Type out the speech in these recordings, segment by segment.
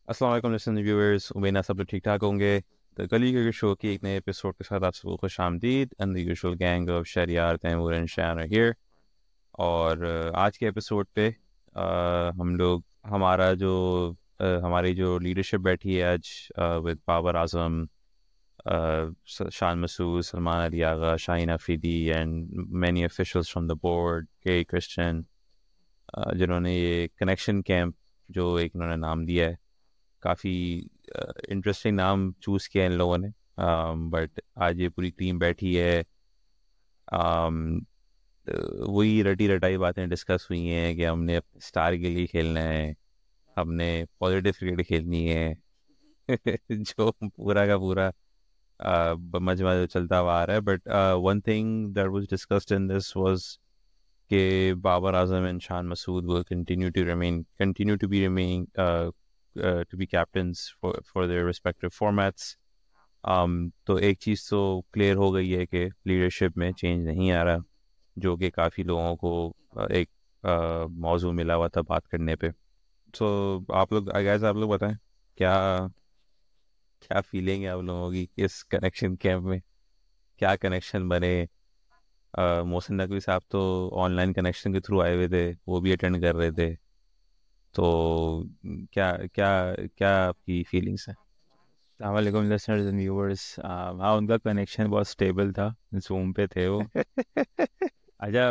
अस्सलाम वालेकुम listening viewers, उम्मीद है सब लोग ठीक ठाक होंगे। द गली क्रिकेट शो की एक नए एपिसोड के साथ आप सबको खुश आमदीद। And the usual gang of Shahryar, Taimur and Shan are here. और आज के एपिसोड पे हम लोग हमारी जो लीडरशिप बैठी है आज, with Babar Azam, Shan Masood, Salman Ali Agha, Shaheen Afridi and many officials from the board, K Christian, जिन्होंने ये कनेक्शन कैंप जो एक उन्होंने नाम दिया है, काफ़ी इंटरेस्टिंग नाम चूज़ किया इन लोगों ने। बट आज ये पूरी टीम बैठी है। um, वही रटी रटाई बातें डिस्कस हुई हैं कि हमने स्टार के लिए खेलना है, हमने पॉजिटिव क्रिकेट खेलनी है। जो पूरा का पूरा मजमा जो चलता हुआ आ रहा है। But one thing that was discussed in this was कि बाबर आजम and Shan Masood will continue to be remaining to be captains for their respective formats. तो एक चीज़ तो क्लियर हो गई है कि लीडरशिप में चेंज नहीं आ रहा, जो कि काफ़ी लोगों को एक मौजू मिला हुआ था बात करने पे। तो आप लोग बताएं, क्या क्या फीलिंग है आप लोगों की इस कनेक्शन कैंप में? क्या कनेक्शन बने? मोहसिन नकवी साहब तो ऑनलाइन कनेक्शन के थ्रू आए हुए थे, वो भी अटेंड कर रहे थे। तो क्या क्या क्या आपकी फीलिंग्स हैं? वालेकुम लिसनर्स एंड व्यूअर्स। हाँ, उनका कनेक्शन बहुत स्टेबल था। जूम पे थे वो। अच्छा,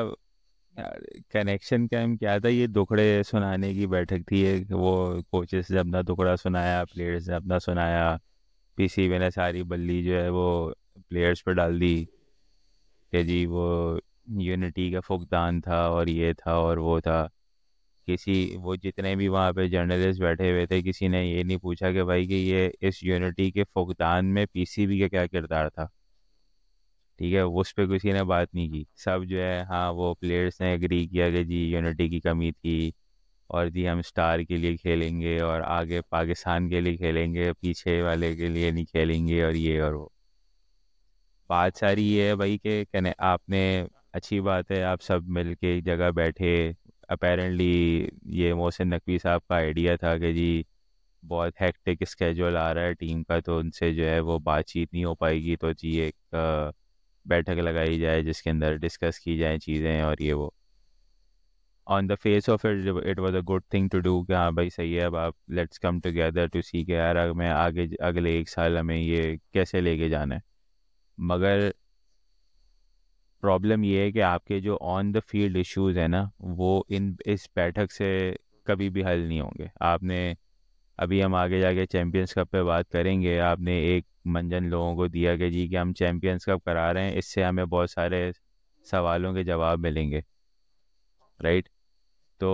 कनेक्शन कैम्प क्या था? ये दुखड़े सुनाने की बैठक थी। वो कोचेस ने अपना दुखड़ा सुनाया, प्लेयर्स ने अपना सुनाया। पीसीबी ने सारी बल्ली जो है वो प्लेयर्स पर डाल दी कि जी वो यूनिटी का फुकदान था और ये था और वो था। किसी वो जितने भी वहाँ पे जर्नलिस्ट बैठे हुए थे, किसी ने ये नहीं पूछा कि भाई कि ये इस यूनिटी के फुकदान में पीसीबी का क्या किरदार था। ठीक है, उस पर किसी ने बात नहीं की। सब जो है, हाँ, वो प्लेयर्स ने एग्री किया कि जी यूनिटी की कमी थी और जी हम स्टार के लिए खेलेंगे और आगे पाकिस्तान के लिए खेलेंगे, पीछे वाले के लिए नहीं खेलेंगे और ये और वो। बात सारी ये है भाई कि कहने आपने, अच्छी बात है आप सब मिल के एक जगह बैठे। अपेरेंटली ये मोहसिन नकवी साहब का आइडिया था कि जी बहुत हेक्टिक स्केड्यूल आ रहा है टीम का, तो उनसे जो है वो बातचीत नहीं हो पाएगी, तो जी एक बैठक लगाई जाए जिसके अंदर डिस्कस की जाए चीज़ें और ये वो। On the face of it was a good thing to do कि हाँ भाई सही है, अब आप let's come together to see के यार हमें आगे अगले एक साल हमें ये कैसे लेके जाना है। मगर प्रॉब्लम ये है कि आपके जो ऑन द फील्ड इश्यूज है ना, वो इन इस बैठक से कभी भी हल नहीं होंगे। आपने, अभी हम आगे जाके चैंपियंस कप पे बात करेंगे, आपने एक मंजन लोगों को दिया कि जी कि हम चैंपियंस कप करा रहे हैं, इससे हमें बहुत सारे सवालों के जवाब मिलेंगे, राइट? तो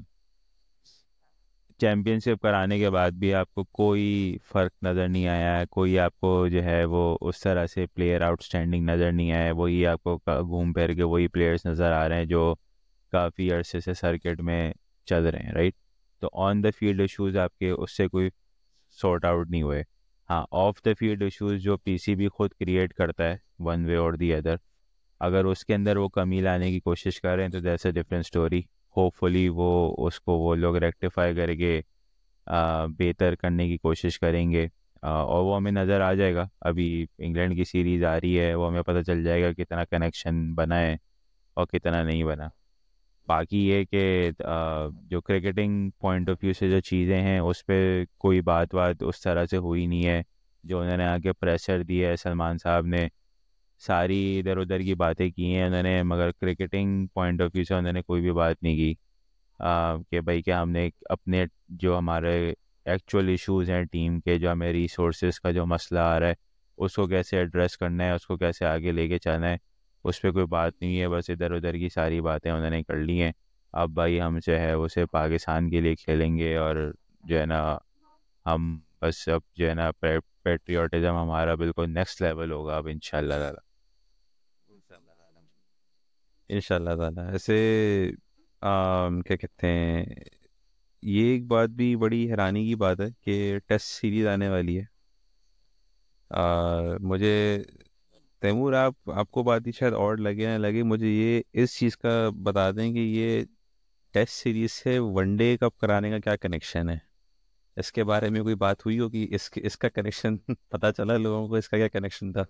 चैंपियनशिप कराने के बाद भी आपको कोई फ़र्क नज़र नहीं आया है, कोई आपको जो है वो उस तरह से प्लेयर आउटस्टैंडिंग नज़र नहीं आया है। वही आपको घूम फिर के वही प्लेयर्स नज़र आ रहे हैं जो काफ़ी अरसे से सर्किट में चल रहे हैं, राइट? तो ऑन द फील्ड इश्यूज आपके उससे कोई सॉर्ट आउट नहीं हुए। हाँ, ऑफ द फील्ड इश्यूज जो पीसीबी खुद क्रिएट करता है वन वे और दी अदर, अगर उसके अंदर वो कमी लाने की कोशिश कर रहे हैं तो that's a different story. Hopefully वो उसको वो लोग रेक्टिफाई करके बेहतर करने की कोशिश करेंगे। और वो हमें नज़र आ जाएगा। अभी इंग्लैंड की सीरीज़ आ रही है, वो हमें पता चल जाएगा कितना कनेक्शन बना है और कितना नहीं बना। बाकी ये कि जो क्रिकेटिंग पॉइंट ऑफ व्यू से जो चीज़ें हैं उस पर कोई बात उस तरह से हुई नहीं है। जो उन्होंने आगे प्रेशर दिया है सलमान साहब ने, सारी इधर उधर की बातें की हैं उन्होंने, मगर क्रिकेटिंग पॉइंट ऑफ व्यू से उन्होंने कोई भी बात नहीं की। कि भाई क्या हमने अपने जो हमारे एक्चुअल इश्यूज हैं टीम के, जो हमें रिसोर्सेज का जो मसला आ रहा है उसको कैसे एड्रेस करना है, उसको कैसे आगे लेके चलना है, उस पर कोई बात नहीं है। बस इधर उधर की सारी बातें उन्होंने कर ली हैं। अब भाई हम जो है उसे पाकिस्तान के लिए खेलेंगे और जो है ना, हम बस अब जो है ना पेट्रियाटिज़म हमारा बिल्कुल नेक्स्ट लेवल होगा अब इंशाल्लाह ताला। इंशाल्लाह ताला। ऐसे क्या कहते हैं, ये एक बात भी बड़ी हैरानी की बात है कि टेस्ट सीरीज आने वाली है। मुझे, तैमूर, आपको बात ही शायद और लगे ना लगे, मुझे ये इस चीज़ का बता दें कि ये टेस्ट सीरीज से वनडे कप कराने का क्या कनेक्शन है? इसके बारे में कोई बात हुई हो कि इसका कनेक्शन पता चला लोगों को इसका क्या कनेक्शन था?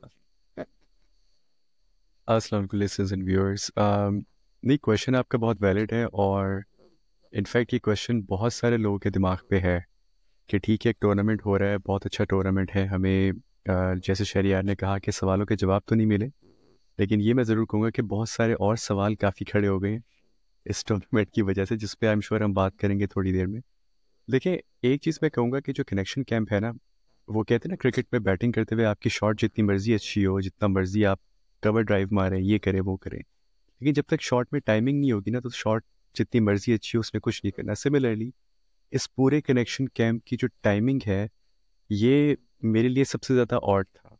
अस्सलाम वालेकुम लिसनर्स एंड व्यूअर्स। नहीं, क्वेश्चन आपका बहुत वैलिड है और इनफैक्ट ये क्वेश्चन बहुत सारे लोगों के दिमाग पे है कि ठीक है, एक टूर्नामेंट हो रहा है, बहुत अच्छा टूर्नामेंट है, हमें जैसे शहरियार ने कहा कि सवालों के जवाब तो नहीं मिले, लेकिन ये मैं ज़रूर कहूँगा कि बहुत सारे और सवाल काफ़ी खड़े हो गए हैं इस टूर्नामेंट की वजह से, जिस पे आई एम श्योर हम बात करेंगे थोड़ी देर में। देखिए, एक चीज़ मैं कहूँगा कि जो कनेक्शन कैंप है ना, वो कहते हैं ना क्रिकेट में बैटिंग करते हुए आपकी शॉट जितनी मर्जी अच्छी हो, जितना मर्जी आप कवर ड्राइव मारें, ये करें वो करें, लेकिन जब तक शॉट में टाइमिंग नहीं होगी ना, तो शॉट जितनी मर्जी अच्छी हो उसमें कुछ नहीं करना। सिमिलरली इस पूरे कनेक्शन कैंप की जो टाइमिंग है, ये मेरे लिए सबसे ज़्यादा ऑड था।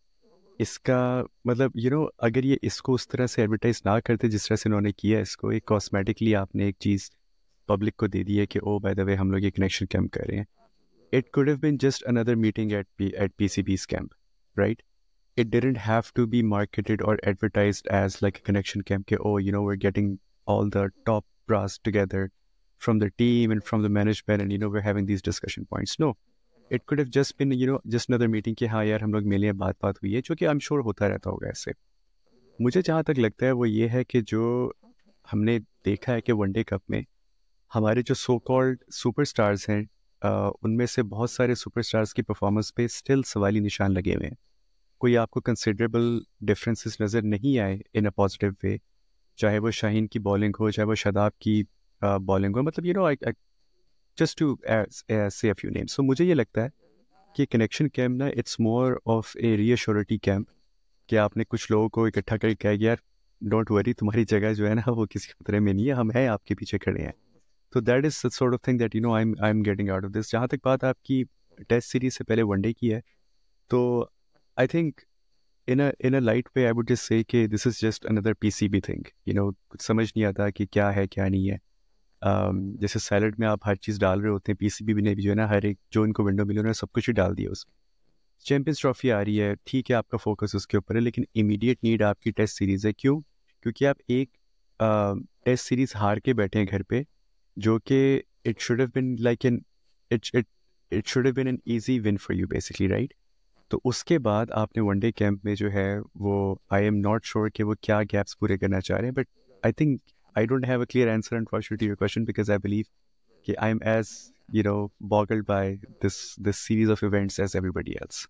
इसका मतलब अगर ये इसको उस तरह से एडवर्टाइज ना करते जिस तरह से उन्होंने किया, इसको एक कॉस्मेटिकली आपने एक चीज़ पब्लिक को दे दी है कि ओ बाय द वे हम लोग ये कनेक्शन कैंप कर रहे हैं, it could have been just another meeting at PCB's camp, right? It didn't have to be marketed or advertised as like a connection camp. Oh, we're getting all the top brass together from the team and from the management, and we're having these discussion points. No, it could have just been just another meeting कि हाँ यार हम लोग मिले हैं, बात हुई है, जो कि I'm sure होता रहता होगा ऐसे। मुझे जहाँ तक लगता है वो ये है कि जो हमने देखा है कि वनडे कप में हमारे जो सो कॉल्ड सुपरस्टार्स हैं, उनमें से बहुत सारे सुपरस्टार्स की परफॉर्मेंस पे स्टिल सवाली निशान लगे हुए हैं। कोई आपको कंसिडरेबल डिफरेंसेस नज़र नहीं आए इन अ पॉजिटिव वे, चाहे वो शाहीन की बॉलिंग हो, चाहे वो शादाब की बॉलिंग हो, मतलब आई जस्ट टू से अ फ्यू नेम्स। सो मुझे ये लगता है कि कनेक्शन कैंप ना, it's more of a reassurity camp, कि आपने कुछ लोगों को इकट्ठा करके कहा कि यार डोंट वरी, तुम्हारी जगह जो है ना वो किसी खतरे में नहीं है, हम हैं आपके पीछे खड़े हैं। तो that is the sort of thing that I am getting out of this. जहाँ तक बात आपकी टेस्ट सीरीज से पहले वनडे की है, तो I think in a light way I would just say that this is just another PCB thing. कुछ समझ नहीं आता कि क्या है क्या नहीं है। जैसे सैलड में आप हर चीज़ डाल रहे होते हैं, पीसीबी भी ने भी जो है ना हर एक जो इनको विंडो मिली उन्होंने सब कुछ ही डाल दिया उसमें। चैंपियंस ट्रॉफी आ रही है, ठीक है आपका फोकस उसके ऊपर है, लेकिन इमीडिएट नीड आपकी टेस्ट सीरीज़ है। क्यों? क्योंकि आप एक टेस्ट सीरीज़ हार के बैठे हैं घर पे, जो कि it should have been like an it it it should have been an easy win for you basically, right? तो उसके बाद आपने वनडे कैंप में जो है वो, आई एम नॉट श्योर कि वो क्या गैप्स पूरे करना चाह रहे हैं, but I think I don't have a clear answer unfortunately to your question, because I believe कि I am as boggled by this series of events as everybody else.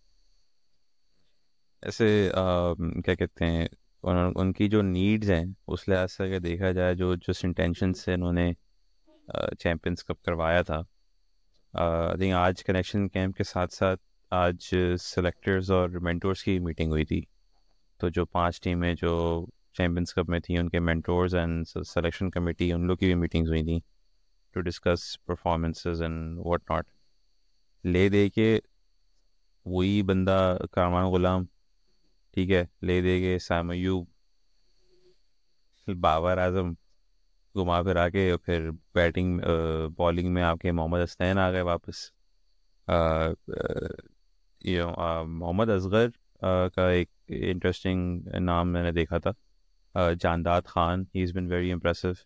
ऐसे क्या कहते हैं, उनकी जो नीड्स हैं उस लिहाज से अगर देखा जाए, जो जिस इंटेंशन से इन्होंने चैम्पियंस कप करवाया था, आई थिंक आज कनेक्शन कैंप के साथ साथ आज सेलेक्टर्स और मेंटोर्स की मीटिंग हुई थी। तो जो 5 टीमें जो चैम्पियंस कप में थी, उनके मेंटोर्स एंड सिलेक्शन कमेटी, उन लोग की भी मीटिंग्स हुई थी to discuss performances and what not. ले दे के वही बंदा कारमान गुलाम, ठीक है, ले दे के सैम अयूब, बाबर आजम, घुमा फिरा के फिर बैटिंग बॉलिंग में आपके मोहम्मद हसनैन आ गए वापस। मोहम्मद असगर का एक इंटरेस्टिंग नाम मैंने देखा था, Jandad Khan, he is been very impressive,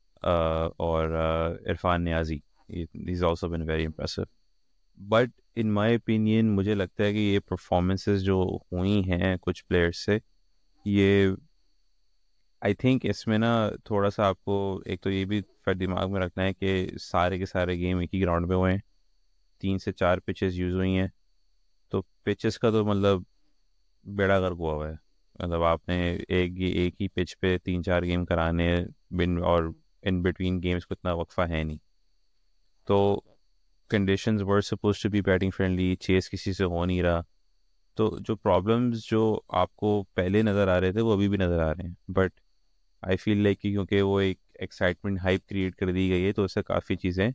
और Irfan Niazi, he is also been very impressive. But in my opinion मुझे लगता है कि ये परफॉर्मेंसेस जो हुई हैं कुछ प्लेयर्स से, ये आई थिंक इसमें ना थोड़ा सा आपको एक तो ये भी फिर दिमाग में रखना है कि सारे के सारे गेम एक ही ग्राउंड पे हुए हैं, 3 से 4 पिचेस यूज़ हुई हैं। तो पिचेस का तो मतलब बेड़ा गर्क हुआ हुआ है, मतलब आपने एक ही पिच पे 3-4 गेम कराने बिन, और इन बिटवीन गेम्स को इतना वक्फा है नहीं। तो conditions were suppose to be batting friendly, chase किसी से हो नहीं रहा। तो जो प्रॉब्लम्स जो आपको पहले नज़र आ रहे थे वो अभी भी नज़र आ रहे हैं, बट आई फील लाइक क्योंकि वो एक एक्साइटमेंट हाइप क्रिएट कर दी गई है, तो उससे काफ़ी चीज़ें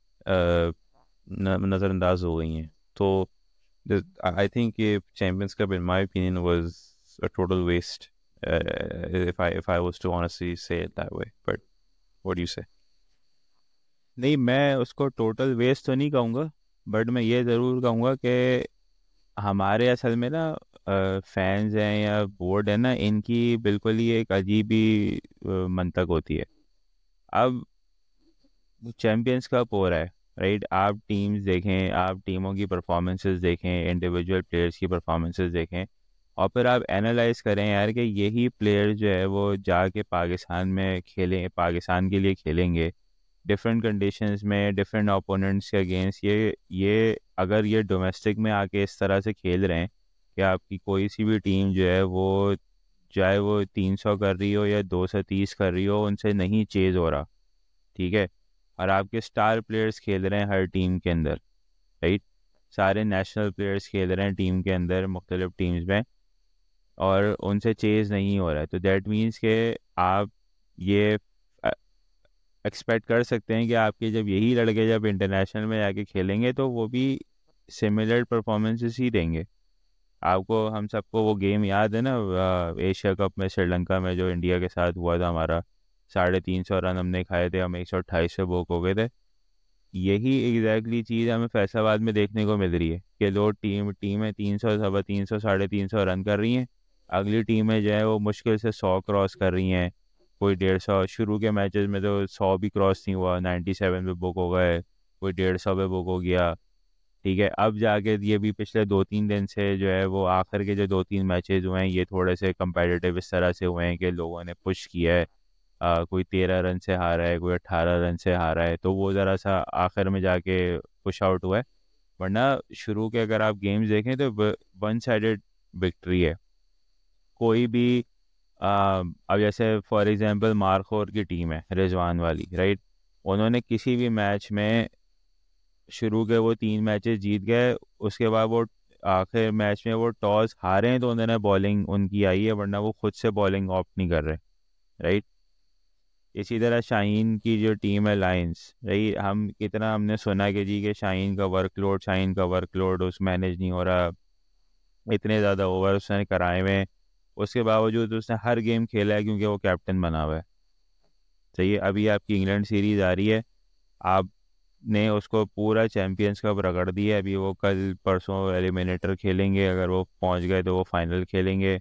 नज़रअंदाज हो गई हैं। तो आई थिंक ये champions cup in my opinion was a total waste, if I was to honestly say it that way, but what do you say? नहीं, मैं उसको टोटल वेस्ट तो नहीं कहूँगा, बट मैं ये ज़रूर कहूँगा कि हमारे असल में ना फैंस हैं या बोर्ड है ना, इनकी बिल्कुल ही एक अजीब ही मंतक होती है। अब चैम्पियंस कप हो रहा है, राइट। आप टीम्स देखें, आप टीमों की परफॉर्मेंसेस देखें, इंडिविजुअल प्लेयर्स की परफॉर्मेंसेस देखें, और फिर आप एनालाइज करें यार कि यही प्लेयर जो है वो जाके पाकिस्तान में खेलें, पाकिस्तान के लिए खेलेंगे डिफरेंट कंडीशंस में, डिफरेंट ओपोनेंट्स के अगेंस्ट। ये अगर ये डोमेस्टिक में आके इस तरह से खेल रहे हैं कि आपकी कोई सी भी टीम जो है वो, चाहे वो 300 कर रही हो या 230 कर रही हो, उनसे नहीं चेज हो रहा, ठीक है। और आपके स्टार प्लेयर्स खेल रहे हैं हर टीम के अंदर, राइट। सारे नेशनल प्लेयर्स खेल रहे हैं टीम के अंदर, मुख्तलिफ टीम्स में, और उनसे चेज नहीं हो रहा है। तो दैट मीन्स के आप ये एक्सपेक्ट कर सकते हैं कि आपके जब यही लड़के जब इंटरनेशनल में जाके खेलेंगे तो वो भी सिमिलर परफॉर्मेंसेस ही देंगे आपको। हम सबको वो गेम याद है ना, एशिया कप में श्रीलंका में जो इंडिया के साथ हुआ था हमारा, 350 रन हमने खाए थे, हम 128 पे बोक हो गए थे। यही एग्जैक्टली चीज़ हमें फैसलाबाद में देखने को मिल रही है कि दो टीमें 300, 350, 350 रन कर रही हैं, अगली टीमें जो है वो मुश्किल से 100 क्रॉस कर रही हैं, कोई 150। शुरू के मैचेस में तो 100 भी क्रॉस नहीं हुआ, 97 पे बुक हो गए, कोई 150 पे बुक हो गया, ठीक है। अब जाके ये भी पिछले 2-3 दिन से जो है वो आखिर के जो 2-3 मैचेस हुए हैं ये थोड़े से कंपेटिटिव इस तरह से हुए हैं कि लोगों ने पुश किया है। कोई 13 रन से हारा है, कोई 18 रन से हारा है, तो वो ज़रा सा आखिर में जाके पुश आउट हुआ है। वरना शुरू के अगर आप गेम्स देखें तो वन साइडेड विक्ट्री है कोई भी। अब जैसे फॉर एग्जांपल मारखोर की टीम है रिजवान वाली, राइट। उन्होंने किसी भी मैच में शुरू के वो 3 मैचेस जीत गए, उसके बाद वो आखिर मैच में वो टॉस हारे हैं तो उन्होंने बॉलिंग उनकी आई है, वरना वो खुद से बॉलिंग ऑप्ट नहीं कर रहे, राइट। इसी तरह शाहीन की जो टीम है लायंस, राइट, हम कितना हमने सुना कि जी के शाहीन का वर्कलोड उस मैनेज नहीं हो रहा, इतने ज़्यादा ओवर उसने कराए हुए हैं, उसके बावजूद उसने हर गेम खेला है क्योंकि वो कैप्टन बना हुआ है। सही है। अभी आपकी इंग्लैंड सीरीज़ आ रही है, आपने उसको पूरा चैम्पियंस कप रगड़ दिया है, अभी वो कल परसों एलिमिनेटर खेलेंगे, अगर वो पहुंच गए तो वो फाइनल खेलेंगे,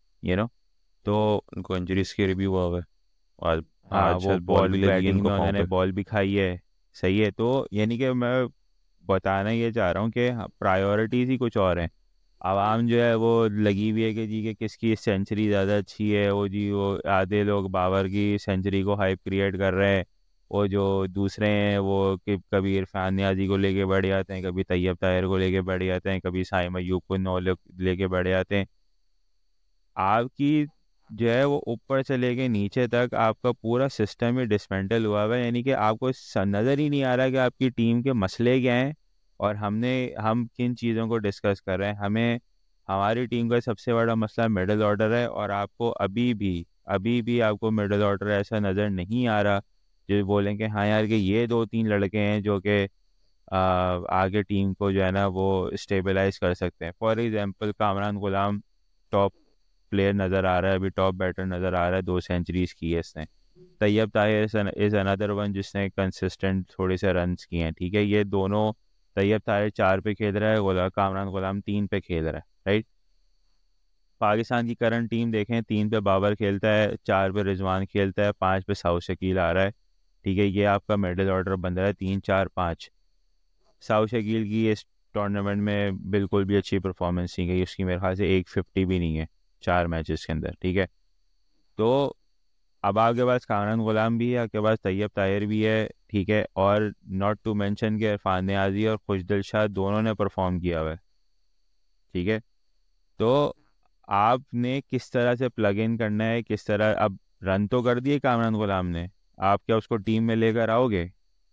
तो उनको इंजरीज की रिव्यू हुआ है, और हाँ, आज वो शायद बॉल बॉल भी लगी है बैटिंग उनको में पाँव उन्होंने पे। बॉल भी खाई है। सही है। तो यानी कि मैं बताना ये चाह रहा हूँ कि प्रायोरिटीज़ ही कुछ और हैं। आवाम जो है वो लगी हुई है कि जी कि किसकी सेंचुरी ज़्यादा अच्छी है, वो जी वो आधे लोग बाबर की सेंचुरी को हाइप क्रिएट कर रहे हैं, वो जो दूसरे हैं वो कि कभी इरफान नियाजी को लेके बढ़ जाते हैं, कभी तैयब ताहिर को लेके बढ़ जाते हैं, कभी साइम अयूब को नौ लेके बढ़ जाते हैं। आपकी जो है वो ऊपर से लेके नीचे तक आपका पूरा सिस्टम ही डिसमेंटल हुआ हुआ है, यानी कि आपको नज़र ही नहीं आ रहा कि आपकी टीम के मसले क्या हैं और हम किन चीज़ों को डिस्कस कर रहे हैं। हमारी टीम का सबसे बड़ा मसला मिडिल ऑर्डर है, और आपको अभी भी आपको मिडिल ऑर्डर ऐसा नज़र नहीं आ रहा जो बोलेंगे हाँ यार कि ये 2-3 लड़के हैं जो कि आगे टीम को जो है ना वो स्टेबलाइज कर सकते हैं। For example Kamran Ghulam top player नज़र आ रहा है, अभी टॉप बैटर नज़र आ रहा है, 2 सेंचुरीज की है इसने। Tayyab Tahir is another one जिसने कंसिस्टेंट थोड़े से रन्स किए हैं, ठीक है। ये दोनों, तैयब ताहिर 4 पे खेल रहा है, कामरान गुलाम 3 पे खेल रहा है, राइट। पाकिस्तान की करंट टीम देखें, 3 पे बाबर खेलता है, 4 पे रिजवान खेलता है, 5 पे साउथ शकील आ रहा है, ठीक है। ये आपका मिडिल ऑर्डर बन रहा है 3-4-5। साउथ शकील की इस टूर्नामेंट में बिल्कुल भी अच्छी परफॉर्मेंस नहीं गई, उसकी मेरे ख्याल से 150 भी नहीं है 4 मैचेस के अंदर, ठीक है। तो अब आपके पास कामरान गुलाम भी है, आपके पास तैयब ताहिर भी है, ठीक है, और नॉट टू मेंशन के इरफान नियाजी और खुशदिल शाह दोनों ने परफॉर्म किया हुआ है, ठीक है। तो आपने किस तरह से प्लग इन करना है, किस तरह, अब रन तो कर दिए कामरान गुलाम ने, आप क्या उसको टीम में लेकर आओगे?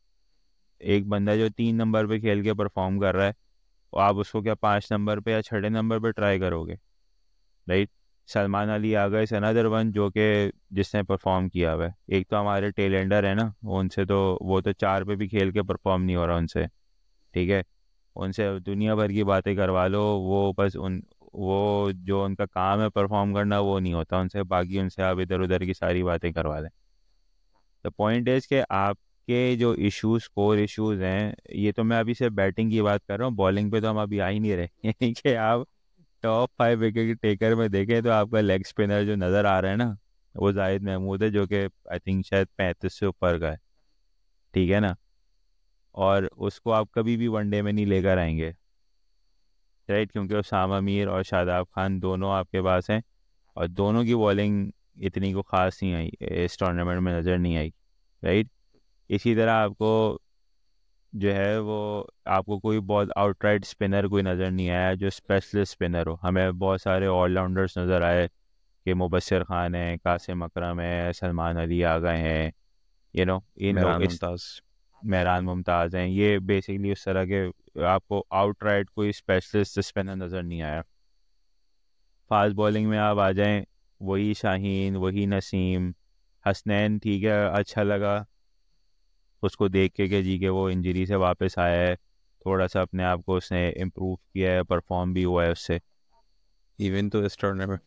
एक बंदा जो 3 नंबर पे खेल के परफॉर्म कर रहा है, और आप उसको क्या 5 नंबर पे या 6 नंबर पे ट्राई करोगे, राइट। सलमान अली आ गए, अनदर वन जो कि जिसने परफॉर्म किया हुआ है। एक तो हमारे टेलेंडर है ना, उनसे तो वो तो 4 पे भी खेल के परफॉर्म नहीं हो रहा उनसे, ठीक है। उनसे दुनिया भर की बातें करवा लो, वो बस वो जो उनका काम है परफॉर्म करना वो नहीं होता उनसे, बाकी उनसे आप इधर उधर की सारी बातें करवा दें। द पॉइंट इज़ कि आपके जो इश्यूज, कोर इश्यूज हैं, ये तो मैं अभी से बैटिंग की बात कर रहा हूँ, बॉलिंग पे तो हम अभी आ ही नहीं रहे यानी कि आप टॉप 5 विकेट टेकर में देखें तो आपका लेग स्पिनर जो नज़र आ रहा है ना, वो जाहिद महमूद है, जो कि आई थिंक शायद 35 से ऊपर का है, ठीक है ना। और उसको आप कभी भी वनडे में नहीं लेकर आएंगे, राइट, क्योंकि उसामा मीर और शादाब खान दोनों आपके पास हैं और दोनों की बॉलिंग इतनी को ख़ास नहीं आई, इस टूर्नामेंट में नज़र नहीं आई, राइट। इसी तरह आपको जो है वो आपको कोई बहुत आउटराइट स्पिनर कोई नज़र नहीं आया जो स्पेशलिस्ट स्पिनर हो। हमें बहुत सारे ऑलराउंडर्स नज़र आए कि मुबस्सिर खान है, कासिम अकरम है, सलमान अली आ गए हैं, इन लोग मेहरान इस मुमताज़। मेहरान मुमताज़ हैं, ये बेसिकली उस तरह के आपको आउटराइट कोई स्पेशलिस्ट स्पिनर नज़र नहीं आया। फास्ट बॉलिंग में आप आ जाएं, वही शाहीन, वही नसीम, हसनैन ठीक है, अच्छा लगा उसको देख के जी के वो इंजरी से वापस आया है, थोड़ा सा अपने आप को उसने इम्प्रूव किया है, परफॉर्म भी हुआ है उससे। इवन तो इस टूर्नामेंट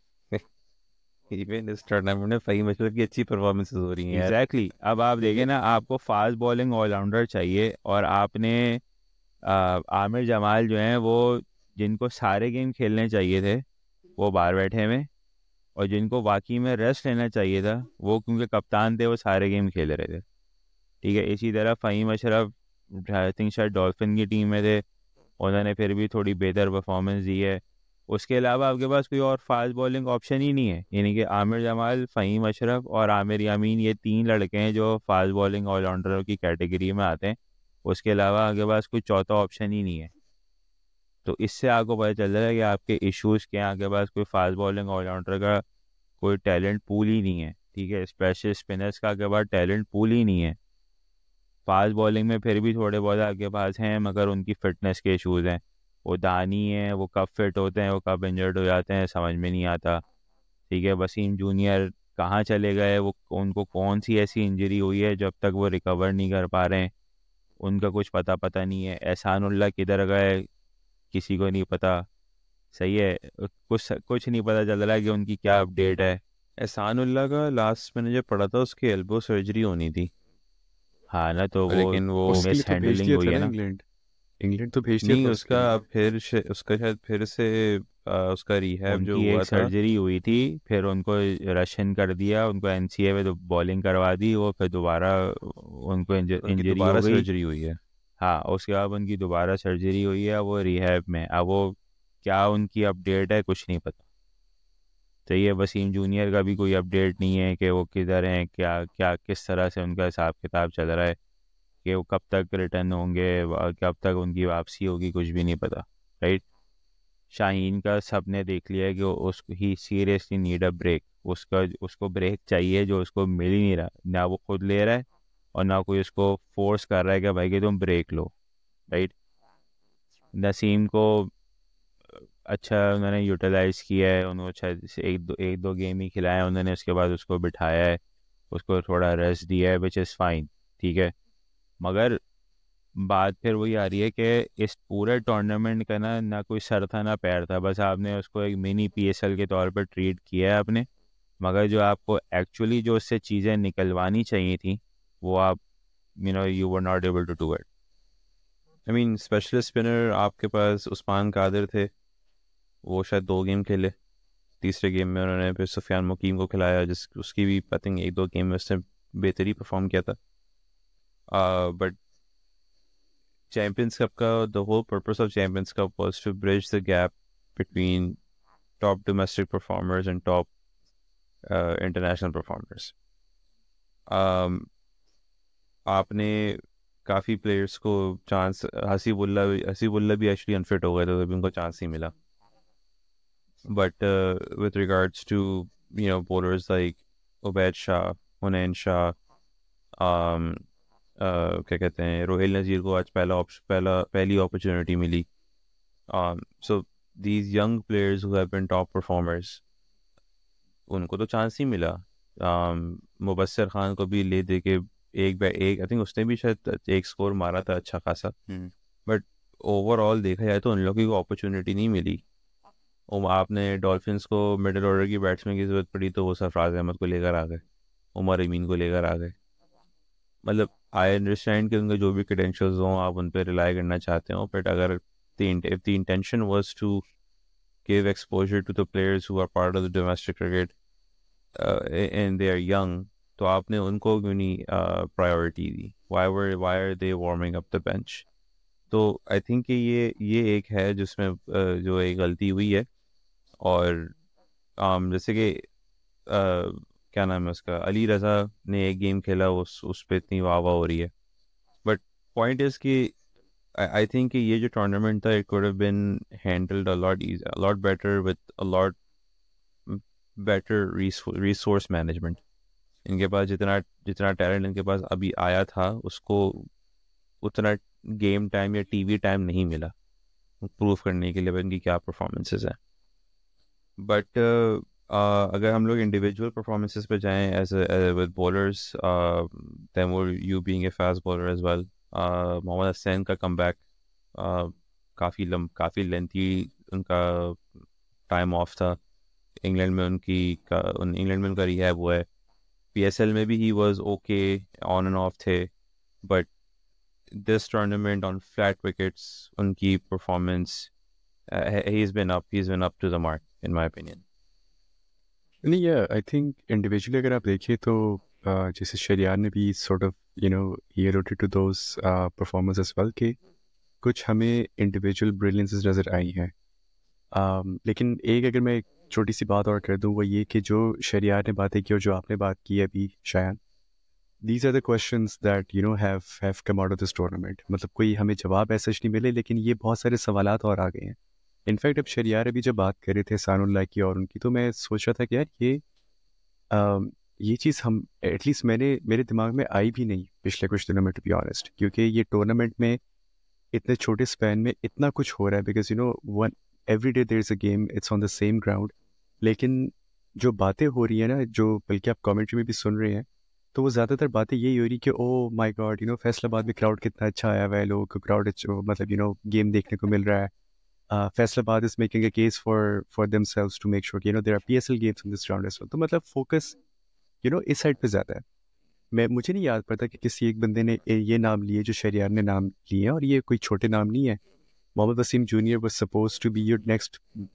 में फ़हीम अशरफ की अच्छी परफॉर्मेंसेस हो रही हैं यार। एग्जैक्टली अब आप देखें ना, आपको फास्ट बॉलिंग ऑलराउंडर चाहिए और आपने आमिर जमाल जो हैं वो जिनको सारे गेम खेलने चाहिए थे वो बाहर बैठे हुए, और जिनको वाकई में रेस्ट लेना चाहिए था वो क्योंकि कप्तान थे वो सारे गेम खेल रहे थे, ठीक है। इसी तरह फ़हीम अशरफ आई थिंक शायद डॉल्फिन की टीम में थे, उन्होंने फिर भी थोड़ी बेहतर परफॉर्मेंस दी है। उसके अलावा आपके पास कोई और फास्ट बॉलिंग ऑप्शन ही नहीं है, यानी कि आमिर जमाल, फ़हीम अशरफ और आमिर यामीन, ये तीन लड़के हैं जो फास्ट बॉलिंग ऑलराउंडर की कैटेगरी में आते हैं। उसके अलावा आपके पास कोई चौथा ऑप्शन ही नहीं है। तो इससे आपको पता चल रहा है कि आपके इश्यूज़ क्या हैं, आपके पास कोई फास्ट बॉलिंग ऑलराउंडर का कोई टैलेंट पूल ही नहीं है, ठीक है। स्पेशल स्पिनर्स का आपके पास टैलेंट पूल ही नहीं है। फास्ट बॉलिंग में फिर भी थोड़े बहुत आपके पास हैं मगर उनकी फ़िटनेस के इश्यूज़ हैं। वो दानी हैं, वो कब फिट होते हैं, वो कब इंजर्ड हो जाते हैं, समझ में नहीं आता, ठीक है। वसीम जूनियर कहाँ चले गए, वो उनको कौन सी ऐसी इंजरी हुई है जब तक वो रिकवर नहीं कर पा रहे हैं, उनका कुछ पता नहीं है। एहसानुल्लाह किधर गए किसी को नहीं पता, सही है, कुछ नहीं पता चल रहा है कि उनकी क्या अपडेट है। एहसानुल्लाह का लास्ट मैंने जब पढ़ा था उसकी एल्बो सर्जरी होनी थी, हाँ ना, तो वो लेकिन वो उसके लिए मिस तो भेज हैंडलिंग दिया हुई था है ना ना। इंग्लैंड तो भेज दिया नहीं था उसके लिए। उसका फिर उसका शायद फिर से उसका रिहैब जो उनकी हुआ एक था। सर्जरी हुई थी, फिर उनको रशन कर दिया, उनको एनसीए में तो बॉलिंग करवा दी, वो फिर दोबारा उनको उनकी इंजरी हो दोबारा गई। सर्जरी हुई है। हाँ, उसके बाद उनकी दोबारा सर्जरी हुई है, वो रिहैब में। अब वो क्या उनकी अपडेट है कुछ नहीं पता। तो ये वसीम जूनियर का भी कोई अपडेट नहीं है कि वो किधर हैं, क्या क्या किस तरह से उनका हिसाब किताब चल रहा है, कि वो कब तक रिटर्न होंगे, कब तक उनकी वापसी होगी, कुछ भी नहीं पता, राइट। शाहीन का सबने देख लिया है कि उसको ही सीरियसली नीड अ ब्रेक, उसको ब्रेक चाहिए जो उसको मिल ही नहीं रहा, ना वो खुद ले रहा है और ना कोई उसको फोर्स कर रहा है कि भाई कि तुम ब्रेक लो, राइट। नसीम को अच्छा उन्होंने यूटिलाइज किया है, उन्होंने शायद से एक दो गेम ही खिलाया उन्होंने, उसके बाद उसको बिठाया है, उसको थोड़ा रेस्ट दिया है, विच इज़ फाइन, ठीक है। मगर बात फिर वही आ रही है कि इस पूरे टूर्नामेंट का ना ना कोई सर था ना पैर था, बस आपने उसको एक मिनी पीएसएल के तौर पर ट्रीट किया है आपने, मगर जो आपको एक्चुअली जो उससे चीज़ें निकलवानी चाहिए थी वो आप you were not able to do it. I mean specialist spinner आपके पास उस्मान कादिर थे, वो शायद 2 गेम खेले, तीसरे गेम में उन्होंने फिर सुफियान मुकीम को खिलाया, जिस उसकी भी आई थिंक 1-2 गेम में उसने बेहतरी परफॉर्म किया था। बट चैम्पियंस कप का the whole purpose of champions cup was to bridge the gap between top domestic performers and top international performers. आपने काफ़ी प्लेयर्स को चांस, हसीबुल्ला भी एक्चुअली अनफिट हो गए थे, तभी उनको चांस नहीं मिला। But with regards to bowlers like Ubaid Shah, Hunain Shah, क्या कहते हैं, रोहिल नज़ीर को आज पहली अपॉर्चुनिटी मिली। So these young players who have been top performers, उनको तो चांस ही मिला। मुबस्सिर खान को भी ले दे के एक आई थिंक उसने भी शायद एक स्कोर मारा था अच्छा खासा, बट ओवरऑल देखा जाए तो उन लोगों को अपॉर्चुनिटी नहीं मिली। आपने डॉल्फिन्स को मिडिल ऑर्डर की बैट्समैन की ज़रूरत पड़ी तो वो सरफराज अहमद को लेकर आ गए, उमर अमीन को लेकर आ गए। मतलब आई अंडरस्टैंड कि उनके जो भी क्रेडेंशियल्स हों आप उन पर रिलाई करना चाहते हो, बट अगर if the intention was to give exposure to the players who are part of the domestic cricket and they are young, तो आपने उनको क्यों नहीं प्रायोरिटी दी? Why are they warming up the bench? तो आई थिंक कि ये एक है जिसमें जो एक गलती हुई है। और जैसे कि क्या नाम है उसका, अली रज़ा ने एक गेम खेला, उस पे इतनी वाह वाह हो रही है। बट पॉइंट इज़ कि आई थिंक कि ये जो टूर्नामेंट था, it could have been handled a lot better with a lot better resource management. इनके पास जितना जितना टैलेंट इनके पास अभी आया था, उसको उतना गेम टाइम या टीवी टाइम नहीं मिला प्रूव करने के लिए इनकी क्या परफॉर्मेंसेस हैं। बट अगर हम लोग इंडिविजुअल परफॉर्मेंसेस पे जाएं as with bowlers, Taimur you being a fast bowler as well, Mohammad Hasnain का कमबैक काफ़ी लेंथी उनका टाइम ऑफ था। इंग्लैंड में उनका रिहैब हुआ है। PSL में भी he was okay, on and off थे। But this tournament on flat wickets, उनकी performance, he's been up to the mark in my opinion. नहीं, आई थिंक इंडिविजुअली अगर आप देखिए तो जैसे शरियार ने भी सॉर्ट ऑफ ही alluded to those performance as well कि कुछ हमें इंडिविजुअल ब्रिलियंसेस नज़र आई हैं। लेकिन एक अगर मैं एक छोटी सी बात और कर दूं, वो ये कि जो शरियार ने बातें की और जो आपने बात की अभी शायद, these are the questions that have come out of this tournament. मतलब कोई हमें जवाब ऐसा नहीं मिले, लेकिन ये बहुत सारे सवालात और आ गए हैं। इनफैक्ट अब शरियार अभी जब बात कर रहे थे सानुल्लाह की और उनकी, तो मैं सोच रहा था कि यार ये चीज़ हम एटलीस्ट मेरे दिमाग में आई भी नहीं पिछले कुछ दिनों में, टू बी ऑनेस्ट, क्योंकि ये टूर्नामेंट में इतने छोटे स्पैन में इतना कुछ हो रहा है। Because one every day there is a game, it's on the same ground. लेकिन जो बातें हो रही है ना, जो बल्कि आप कमेंट्री में भी सुन रहे हैं, तो वो ज़्यादातर बातें यही हो रही कि ओ माय गॉड, फैसलाबाद में क्राउड कितना अच्छा आया हुआ है, लोगों को क्राउड मतलब गेम देखने को मिल रहा है। Faisalabad is making a case for themselves to make sure there are PSL games in this round as well. तो मतलब फोकस इस साइड पे ज़्यादा है। मुझे नहीं याद पड़ता कि किसी एक बंदे ने ये नाम लिए जो शरियार ने नाम लिए हैं, और ये कोई छोटे नाम नहीं है। Mohammad Wasim junior was supposed to be your next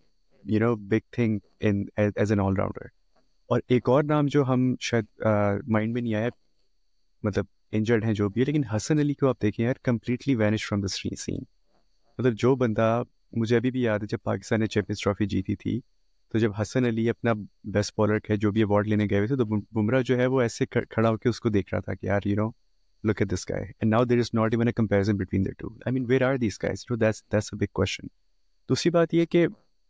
big thing in as an allrounder. और एक और नाम जो हम शायद माइंड में नहीं आया, मतलब इंजर्ड हैं जो भी है, लेकिन हसन अली को आप देखें यार, completely vanish from the scene. मतलब जो बंदा, मुझे अभी भी याद है जब पाकिस्तान ने चैंपियंस ट्रॉफी जीती थी, तो जब हसन अली अपना बेस्ट बॉलर का जो भी अवार्ड लेने गए हुए थे, तो बुमराह जो है वो ऐसे खड़ा होकर उसको देख रहा था कि यार look at this guy, and now there is not even a comparison between the two. I mean where are these guys? That's a big question. दूसरी बात ये कि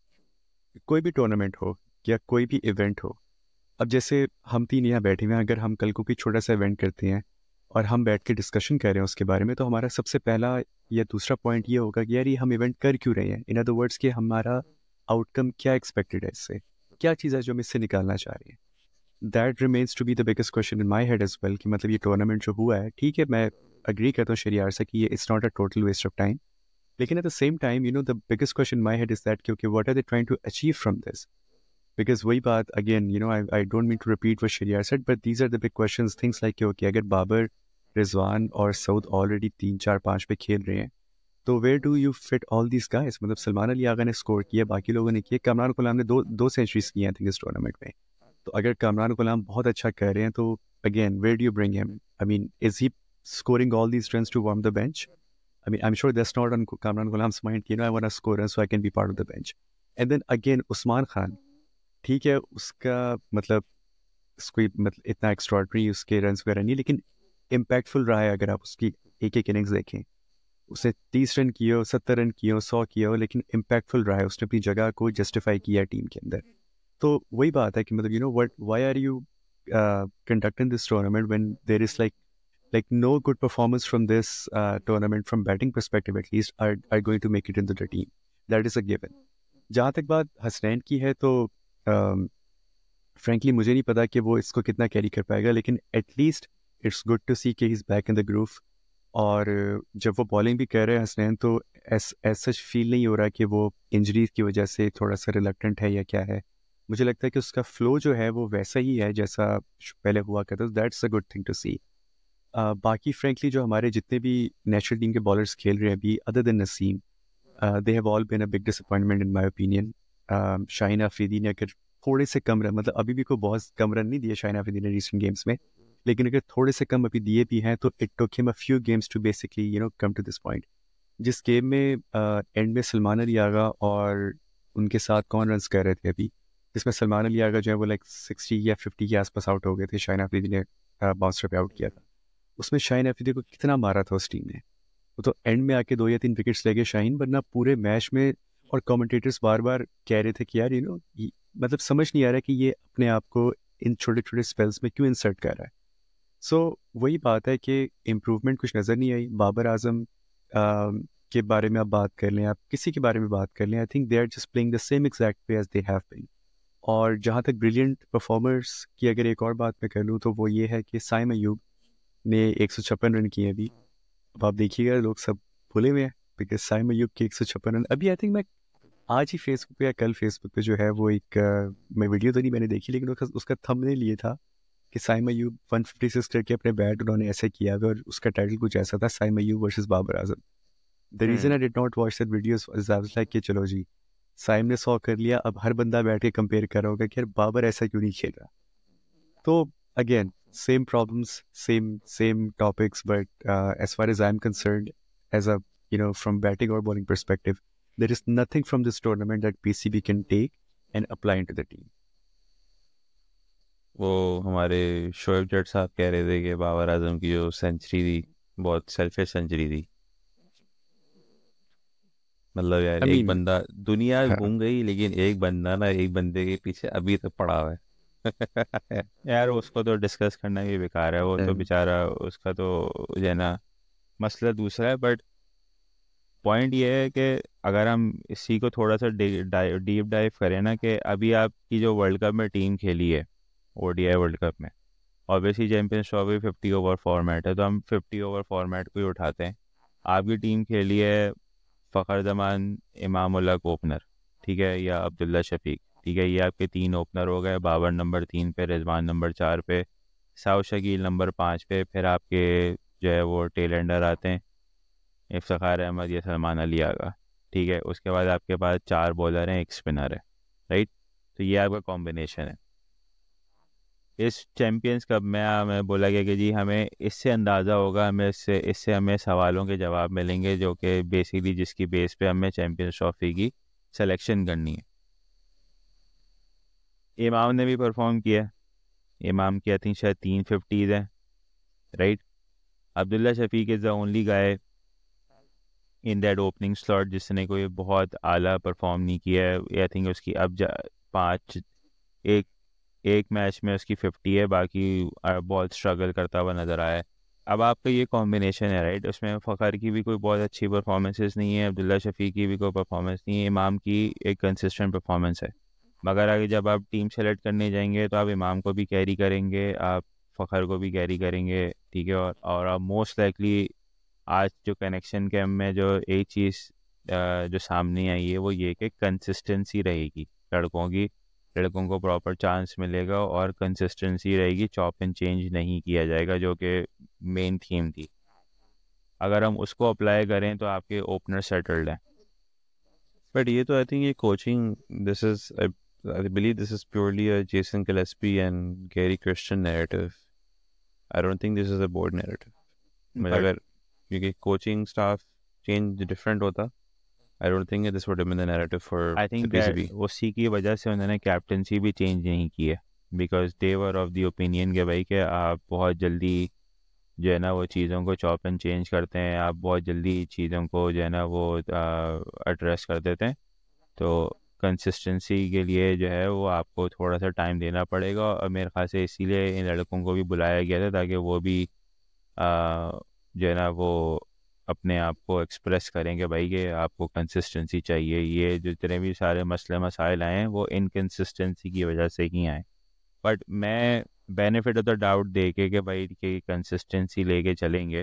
कोई भी टूर्नामेंट हो या कोई भी इवेंट हो, अब जैसे हम तीन यहाँ बैठे हुए हैं, अगर हम कल को कोई छोटा सा इवेंट करते हैं और हम बैठ के डिस्कशन कर रहे हैं उसके बारे में, तो हमारा सबसे पहला या दूसरा पॉइंट ये होगा कि यार ये हम इवेंट कर क्यों रहे हैं। इन अदर वर्ड्स कि हमारा आउटकम क्या एक्सपेक्टेड है, इससे क्या चीज़ है जो हम इससे निकालना चाह रहे हैं। That remains to be the biggest question in my head as well, कि मतलब ये टूर्नामेंट जो हुआ है, ठीक है, मैं अग्री करता हूँ शरियार से कि ये it's not a total waste of time, लेकिन at the same time the biggest question in my head is that कि what are they trying to achieve from this. Because वही बात again, I don't mean to repeat what Shariar said, but these are the big questions. Things like okay, अगर बाबर, रिजवान और Saud already 3 4 5 पे खेल रहे हैं, तो where do you fit all these guys? मतलब सलमान अली आगा ने स्कोर किया, बाकी लोगों ने किया, कामरान गुलाम ने दो सेंचुरीज की हैं आई थिंक इस टूर्नामेंट में। तो अगर कामरान गुलाम बहुत अच्छा कर रहे हैं, तो again where do you bring him? I mean, is he scoring all these runs to warm the bench? I mean, I'm sure that's not on Kamran Ghulam's mind. I want to score runs so I can be part of the bench. And then again, Usman Khan, ठीक है, उसका मतलब कोई मतलब इतना extraordinary उसके runs वगैरह नहीं, लेकिन इम्पैक्टफुल रहा है। अगर आप उसकी एक एक इनिंग्स देखें, उसने 30 रन किए हो, 70 रन किए हो, 100 किए हो, लेकिन इम्पैक्टफुल रहा है, उसने अपनी जगह को जस्टिफाई किया टीम के अंदर। तो वही बात है कि मतलब what why are you conducting this tournament when there is like no good performance from this tournament from batting perspective at least are going to make it into the team. That is a given. जहाँ तक बात हसनैन की है, तो frankly मुझे नहीं पता कि वो इसको कितना कैरी कर पाएगा, लेकिन at least it's good to see कि he is back in the groove. और जब वो बॉलिंग भी कर रहे हैं हसनैन, तो एज सच फील नहीं हो रहा कि वो इंजरीज की वजह से थोड़ा सा रिलक्टेंट है या क्या है। मुझे लगता है कि उसका फ्लो जो है वो वैसा ही है जैसा पहले हुआ करता। That's a good thing to see. बाकी फ्रेंकली जो हमारे जितने भी नेशनल टीम के बॉलर्स खेल रहे हैं अभी, other than Naseem, they have all been a big disappointment in my opinion. Shaheen Afridi ने अगर थोड़े से कम रन, मतलब अभी भी कोई बहुत कम रन नहीं दिए शाहीन अफरीदी ने रिसेंट गेम्स में, लेकिन अगर थोड़े से कम अभी दिए भी हैं तो it took him a few games to basically come to this point. जिस गेम में एंड में सलमान अली आगा और उनके साथ कौन रन्स कर रहे थे अभी, जिसमें सलमान अली आगा जो है वो लाइक 60 या 50 के आसपास आउट हो गए थे, शाहीन अफरीदी ने बाउंसर पे आउट किया था। उसमें शाहीन अफरीदी को कितना मारा था उस टीम ने, वो तो एंड में आके 2 या 3 विकेट्स ले गए शाहीन, वरना पूरे मैच में। और कमेंटेटर्स बार बार कह रहे थे कि यार मतलब समझ नहीं आ रहा कि ये अपने आप को इन छोटे छोटे स्पेल्स में क्यों इंसर्ट कर रहा है। सो वही बात है कि इम्प्रूवमेंट कुछ नज़र नहीं आई। बाबर आजम के बारे में आप बात कर लें, आप किसी के बारे में बात कर लें, I think they are just playing the same exact way as they have been. और जहाँ तक ब्रिलियंट परफॉर्मर्स की अगर एक और बात मैं कर लूँ तो वो ये है कि साइम अयूब ने 156 रन किए अभी। अब आप देखिएगा लोग सब भूले हुए हैं, बिकॉज साइम अयूब के 156 रन अभी, आई थिंक मैं आज ही फेसबुक पे या कल फेसबुक पे जो है वो एक मैं वीडियो तो नहीं मैंने देखी, लेकिन उसका थंबनेल ये था कि साइम अयूब 156 करके अपने बैट उन्होंने ऐसे किया हुआ, और उसका टाइटल कुछ ऐसा था, Saim Ayub versus Babar Azam. The reason I did not watch that video is I was like कि चलो जी साइम ने 100 कर लिया, अब हर बंदा बैठ के कंपेयर कर रहा होगा कि यार बाबर ऐसा क्यों नहीं खेल रहा। तो again same problems, same topics, but as far as I am concerned as a from batting or bowling perspective, there is nothing from this tournament that PCB can take and apply into the team. वो हमारे शोएब जट साहब कह रहे थे कि बाबर आजम की जो century थी बहुत सेल्फिश सेंचुरी थी। मतलब यार I एक mean, बंदा, दुनिया हाँ, घूम गई लेकिन एक बंदा ना एक बंदे के पीछे अभी तक पड़ा हुआ है। यार उसको तो डिस्कस करना भी बेकार है, वो तो बेचारा, उसका तो जो है ना मसला दूसरा है। बट पॉइंट ये है कि अगर हम इसी को थोड़ा सा डीप डाइव करें ना, कि अभी आपकी जो वर्ल्ड कप में टीम खेली है, ओडीआई वर्ल्ड कप में, obviously champions trophy 50 over format है, तो हम 50 ओवर फॉर्मेट को ही उठाते हैं। आपकी टीम खेली है फ़खर जमान, इमामुल्लाह को ओपनर, ठीक है, या अब्दुल्ला शफीक, ठीक है, ये आपके 3 ओपनर हो गए। बाबर नंबर 3 पे, रिजवान नंबर 4 पे, साउ शकील नंबर 5 पे, फिर आपके जो है वो टेलेंडर आते हैं, इफ्तिखार अहमद या सलमान अली आगा, ठीक है। उसके बाद आपके पास 4 बॉलर हैं, 1 स्पिनर है, राइट। तो ये आपका कॉम्बिनेशन है। इस चैम्पियंस कप में हमें बोला गया कि जी हमें इससे अंदाज़ा होगा, हमें इससे हमें सवालों के जवाब मिलेंगे, जो कि बेसिकली जिसकी बेस पे हमें चैम्पियंस ट्रॉफी की सिलेक्शन करनी है। इमाम ने भी परफॉर्म किया, इमाम की आई थिंक शायद 350 है, right. Abdullah Shafique is the only guy in that opening slot जिसने कोई बहुत आला परफॉर्म नहीं किया है। आई थिंक उसकी अब 5 एक मैच में उसकी 50 है, बाकी बहुत स्ट्रगल करता हुआ नज़र आया है। अब आपका ये कॉम्बिनेशन है, राइट, उसमें फ़खर की भी कोई बहुत अच्छी परफॉर्मेंसेस नहीं है, अब्दुल्ला शफीक की भी कोई परफॉर्मेंस नहीं है, इमाम की एक कंसिस्टेंट परफॉर्मेंस है। मगर आगे जब आप टीम सेलेक्ट करने जाएंगे तो आप इमाम को भी कैरी करेंगे, आप फ़खर को भी कैरी करेंगे, ठीक है। और आप मोस्ट लाइकली आज जो कनेक्शन कैम्प में जो एक चीज़ जो सामने आई है वो ये कि कंसिस्टेंसी रहेगी लड़कों को प्रॉपर चांस मिलेगा और कंसिस्टेंसी रहेगी, चॉप एंड चेंज नहीं किया जाएगा, जो कि मेन थीम थी। अगर हम उसको अप्लाई करें तो आपके ओपनर सेटल्ड हैं। बट ये तो आई थिंक ये coaching, this is I believe this is purely a Jason Gillespie and Gary Kirsten narrative. I don't think this is a board narrative. मतलब अगर क्योंकि कोचिंग स्टाफ चेंज डिफरेंट होता, I don't think this would have been the narrative for I think the PCB. उसी की वजह से उन्होंने captaincy भी चेंज नहीं की है, because they were of the opinion के भाई कि आप बहुत जल्दी जो है ना वो चीज़ों को चॉप एंड चेंज करते हैं, आप बहुत जल्दी चीज़ों को जो है ना वो एड्रेस कर देते हैं। तो कंसिस्टेंसी के लिए जो है वो आपको थोड़ा सा टाइम देना पड़ेगा, और मेरे ख्याल से इसीलिए इन लड़कों को भी बुलाया गया था ताकि वो भी जो है ना वो अपने आप को एक्सप्रेस करेंगे भाई कि आपको कंसिस्टेंसी चाहिए। ये जितने भी सारे मसले मसाइल आए हैं वो इनकंसिस्टेंसी की वजह से ही आए। बट मैं बेनिफिट ऑफ द डाउट दे के कि भाई कि कंसिस्टेंसी लेके चलेंगे,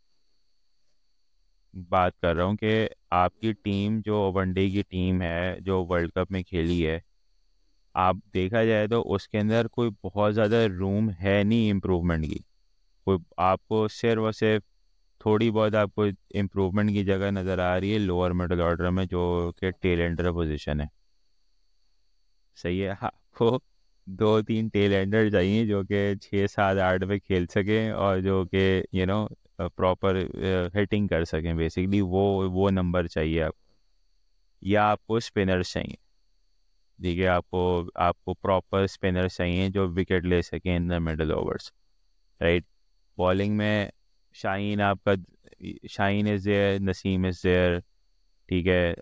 बात कर रहा हूँ कि आपकी टीम जो वनडे की टीम है जो वर्ल्ड कप में खेली है, आप देखा जाए तो उसके अंदर कोई बहुत ज़्यादा रूम है नहीं इम्प्रूवमेंट की। कोई आपको सिर्फ और सिर्फ थोड़ी बहुत आपको इम्प्रूवमेंट की जगह नज़र आ रही है लोअर मिडिल ऑर्डर में, जो कि टेल एंडर पोजीशन है, सही है। आपको 2-3 टेल एंडर चाहिए जो कि 6-7-8 पे खेल सकें और जो कि प्रॉपर हिटिंग कर सकें बेसिकली, वो नंबर चाहिए आप। या आपको स्पिनर्स चाहिए, ठीक है, आपको आपको प्रॉपर स्पिनर्स चाहिए जो विकेट ले सकें in the middle overs, right. Bowling में शाहीन आपका, Shaheen is there, Naseem is there, ठीक है।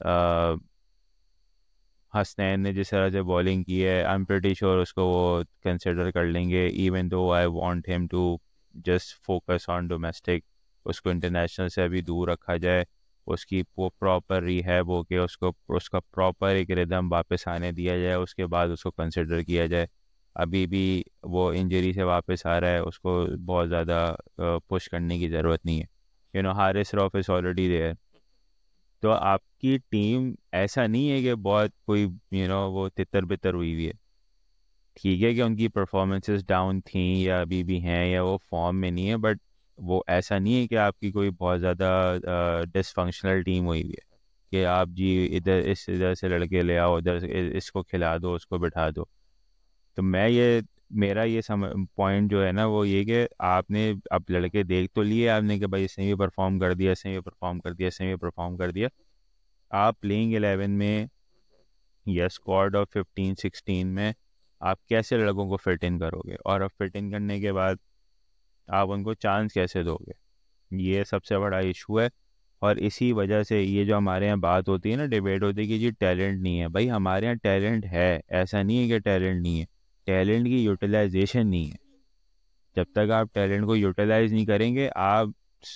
हसनैन ने जिस तरह से बॉलिंग की है, आई एम प्रीटी श्योर उसको वो कंसिडर कर लेंगे, even though I want him to just focus on domestic. उसको इंटरनेशनल से अभी दूर रखा जाए, उसकी वो प्रॉपर रिहैब हो के उसको उसका प्रॉपर एक रिदम वापस आने दिया जाए, उसके बाद उसको कंसिडर किया जाए। अभी भी वो इंजरी से वापस आ रहा है, उसको बहुत ज़्यादा पुश करने की ज़रूरत नहीं है। Haris Rauf is already there. तो आपकी टीम ऐसा नहीं है कि बहुत कोई वो तितर बितर हुई हुई है। ठीक है कि उनकी परफॉर्मेंसेस डाउन थी या अभी भी हैं या वो फॉर्म में नहीं है, बट वो ऐसा नहीं है कि आपकी कोई बहुत ज़्यादा डिसफंक्शनल टीम हुई हुई है कि आप जी इधर से लड़के ले आओ, उधर से इसको खिला दो, उसको बिठा दो। तो मेरा ये पॉइंट जो है ना वो ये कि आपने अब लड़के देख तो लिए आपने कि भाई इसने भी परफॉर्म कर दिया, इसने भी परफॉर्म कर दिया, इसने भी परफॉर्म कर दिया। आप प्लेइंग 11 में या स्क्वाड ऑफ 15-16 में आप कैसे लड़कों को फिट इन करोगे, और अब फिट इन करने के बाद आप उनको चांस कैसे दोगे, ये सबसे बड़ा इशू है। और इसी वजह से ये जो हमारे यहाँ बात होती है ना, डिबेट होती है कि जी टैलेंट नहीं है। भाई हमारे यहाँ टैलेंट है, ऐसा नहीं है कि टैलेंट नहीं है, टैलेंट की यूटिलाइजेशन नहीं है। जब तक आप टैलेंट को यूटिलाइज नहीं करेंगे आप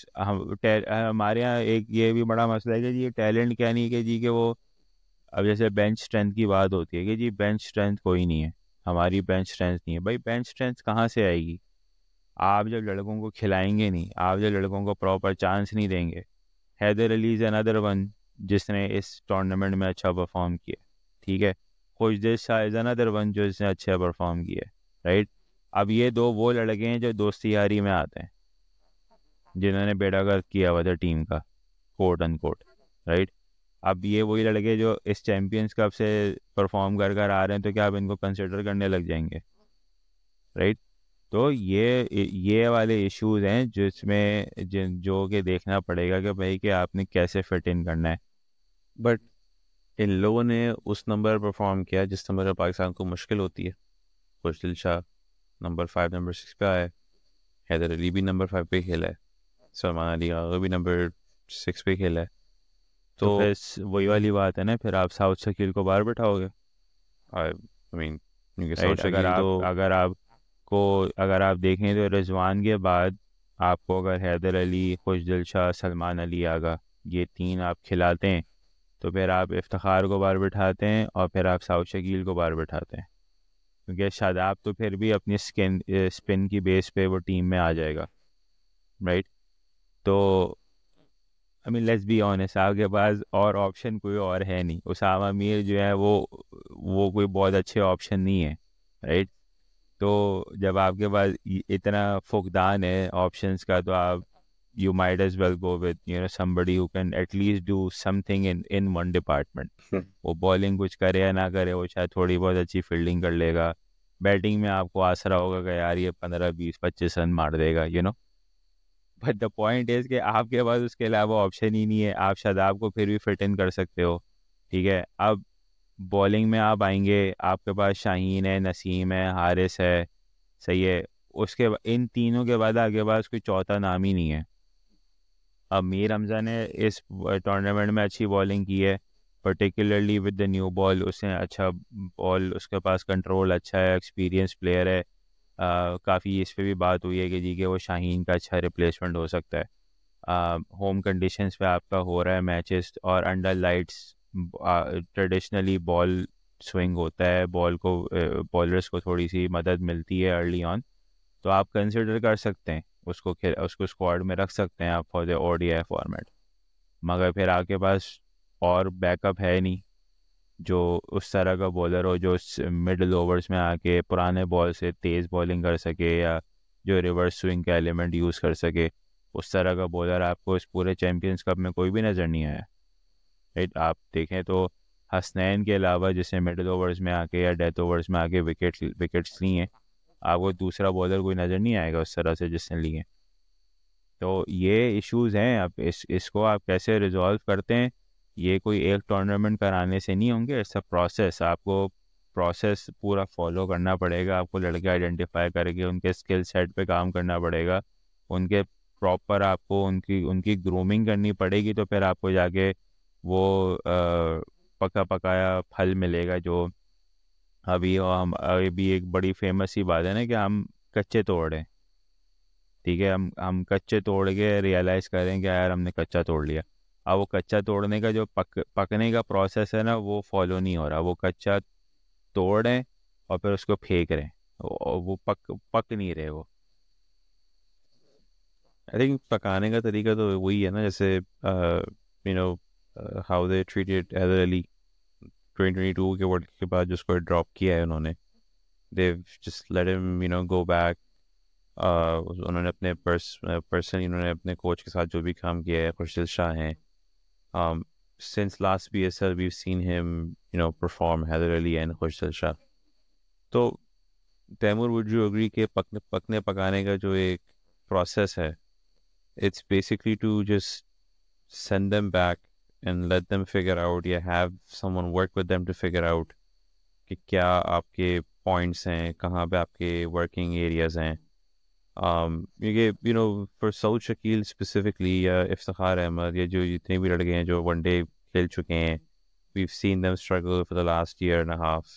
हमारे यहाँ एक ये भी बड़ा मसला है कि जी टैलेंट क्या नहीं है कि जी कि वो, अब जैसे बेंच स्ट्रेंथ की बात होती है कि जी बेंच स्ट्रेंथ कोई नहीं है, हमारी बेंच स्ट्रेंथ नहीं है। भाई बेंच स्ट्रेंथ कहाँ से आएगी? आप जब लड़कों को खिलाएंगे नहीं, आप जब लड़कों को प्रॉपर चांस नहीं देंगे। Haider Ali is another one जिसने इस टूर्नामेंट में अच्छा परफॉर्म किया, ठीक है। Khushdil Shah is another one जो इसने अच्छा परफॉर्म किया, राइट। अब ये दो वो लड़के हैं जो दोस्ती यारी में आते हैं, जिन्होंने बेड़ागर्क किया हुआ था टीम का, कोट अनकोट, राइट। अब ये वही लड़के जो इस चैम्पियंस कप से परफॉर्म कर कर आ रहे हैं, तो क्या आप इनको कंसिडर करने लग जाएंगे, राइट। तो ये वाले इश्यूज हैं जिसमें जो कि देखना पड़ेगा कि भाई कि आपने कैसे फिट इन करना है। बट इन लोगों ने उस नंबर पर परफॉर्म किया जिस नंबर पर पाकिस्तान को मुश्किल होती है। खुशदिल शाह नंबर 5 नंबर 6 पे आया है, हैदर अली भी नंबर 5 पे खेला है, सलमान अली आगा भी नंबर 6 पे खेला है। तो फिर वही वाली बात है ना, फिर आप साउथ शकील को बाहर बैठाओगे। आई मीन राइट, अगर आप देखें तो रिजवान के बाद आपको अगर हैदर अली, खुशदिल शाह, सलमान अली आगा ये तीन आप खिलाते हैं, तो फिर आप इफ्तिखार को बाहर बिठाते हैं और फिर आप साउथ शकील को बाहर बिठाते हैं, क्योंकि शादाब तो फिर भी अपनी स्पिन की बेस पे वो टीम में आ जाएगा, राइट। तो I mean let's be honest, आपके पास और ऑप्शन कोई और है नहीं। उसामा मीर जो है वो कोई बहुत अच्छे ऑप्शन नहीं है, राइट। तो जब आपके पास इतना फुकदान है ऑप्शंस का, तो आप you might as well go with somebody who can at least do something in one department. वो बॉलिंग कुछ करे या ना करे, वो शायद थोड़ी बहुत अच्छी फील्डिंग कर लेगा, बैटिंग में आपको आसरा होगा कि यार ये 15-20-25 रन मार देगा, बट द पॉइंट इज कि आपके पास उसके अलावा ऑप्शन ही नहीं है। आप शादाब को फिर भी फिट इन कर सकते हो, ठीक है। अब बॉलिंग में आप आएंगे, आपके पास शाहीन है, नसीम है, हारिस है, सही है। उसके इन तीनों के बाद आपके पास कोई चौथा नाम ही नहीं है। अब मीर हमजा ने इस टूर्नामेंट में अच्छी बॉलिंग की है, particularly with the new ball. उसने अच्छा बॉल, उसके पास कंट्रोल अच्छा है, एक्सपीरियंस प्लेयर है। काफ़ी इस पे भी बात हुई है कि जी कि वो शाहीन का अच्छा रिप्लेसमेंट हो सकता है। होम कंडीशंस पे आपका हो रहा है मैचेस, और under lights traditionally ball swing होता है, बॉल को बॉलर्स को थोड़ी सी मदद मिलती है अर्ली ऑन, तो आप कंसिडर कर सकते हैं उसको स्क्वाड में रख सकते हैं आप फॉर द ओडीआई फॉर्मेट। मगर फिर आपके पास और बैकअप है नहीं जो उस तरह का बॉलर हो जो मिडल ओवर्स में आके पुराने बॉल से तेज़ बॉलिंग कर सके, या जो रिवर्स स्विंग का एलिमेंट यूज़ कर सके। उस तरह का बॉलर आपको इस पूरे चैम्पियंस कप में कोई भी नज़र नहीं आया, राइट। आप देखें तो हसनैन के अलावा जैसे मिडिल ओवर्स में आके या डेथ ओवर्स में आके विकेट्स ली हैं, आपको दूसरा बॉलर कोई नज़र नहीं आएगा उस तरह से जिसने लिए। तो ये इश्यूज़ हैं। अब इसको आप कैसे रिजॉल्व करते हैं, ये कोई एक टूर्नामेंट कराने से नहीं होंगे। इट्स अ प्रोसेस, आपको प्रोसेस पूरा फॉलो करना पड़ेगा। आपको लड़के आइडेंटिफाई करके उनके स्किल सेट पे काम करना पड़ेगा, उनके प्रॉपर आपको उनकी उनकी ग्रूमिंग करनी पड़ेगी, तो फिर आपको जाके वो पका पकाया फल मिलेगा। जो अभी एक बड़ी फेमस सी बात है ना कि हम कच्चे तोड़ रहे हैं, ठीक है, हम कच्चे तोड़ के रियलाइज़ करें कि यार हमने कच्चा तोड़ लिया। अब वो कच्चा तोड़ने का जो पकने का प्रोसेस है ना, वो फॉलो नहीं हो रहा। वो कच्चा तोड़ रहे हैं और फिर उसको फेंक रहे हैं, वो पक नहीं रहे वो। आई थिंक पकाने का तरीका तो वही है ना, जैसे you know how they treated Haider Ali 2022 के वर्ल्ड कप के बाद जिसको ड्रॉप किया है उन्होंने, they just let him go back. उन्होंने अपने पर्सनली उन्होंने अपने कोच के साथ जो भी काम किया है, खुर्शीद शाह हैं, since last BSL we've seen him perform Hyder Ali and Khurshid Shah. तो तैमूर, would you agree कि पकने पकाने का जो एक प्रोसेस है, it's basically to just send them back and let them figure out, या have someone work with them to figure out कि क्या आपके पॉइंट्स हैं, कहाँ पे आपके वर्किंग एरियाज हैं। क्योंकि फॉर सऊद शकील स्पेसिफिकली या इफ्तिखार अहमद या जो जितने भी लड़के हैं जो वनडे खेल चुके हैं, we've seen them struggle for the last year and a half.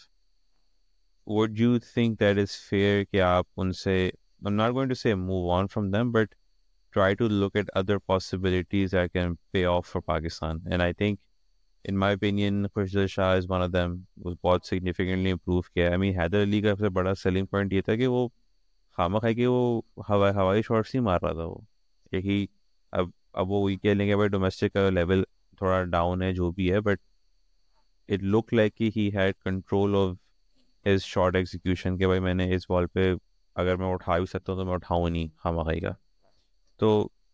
Would you think that is fair कि आप उनसे, I'm not going to say move on from them, but try to look at other possibilities that can pay off for Pakistan? And I think, in my opinion, Khurshid Shah is one of them. वो बहुत significantly improve किया। I mean, Haider Ali का सबसे बड़ा selling point ये था कि वो खामा खाई कि वो हवाई शॉट्स नहीं मार रहा था वो, यही। अब वो कह लेंगे भाई डोमेस्टिक का लेवल थोड़ा डाउन है जो भी है, बट इट लुक लाइक कि he had control of his shot execution, के भाई मैंने इस बॉल पे अगर मैं उठा भी सकता हूँ तो मैं उठाऊँ नहीं खामा खाई का। तो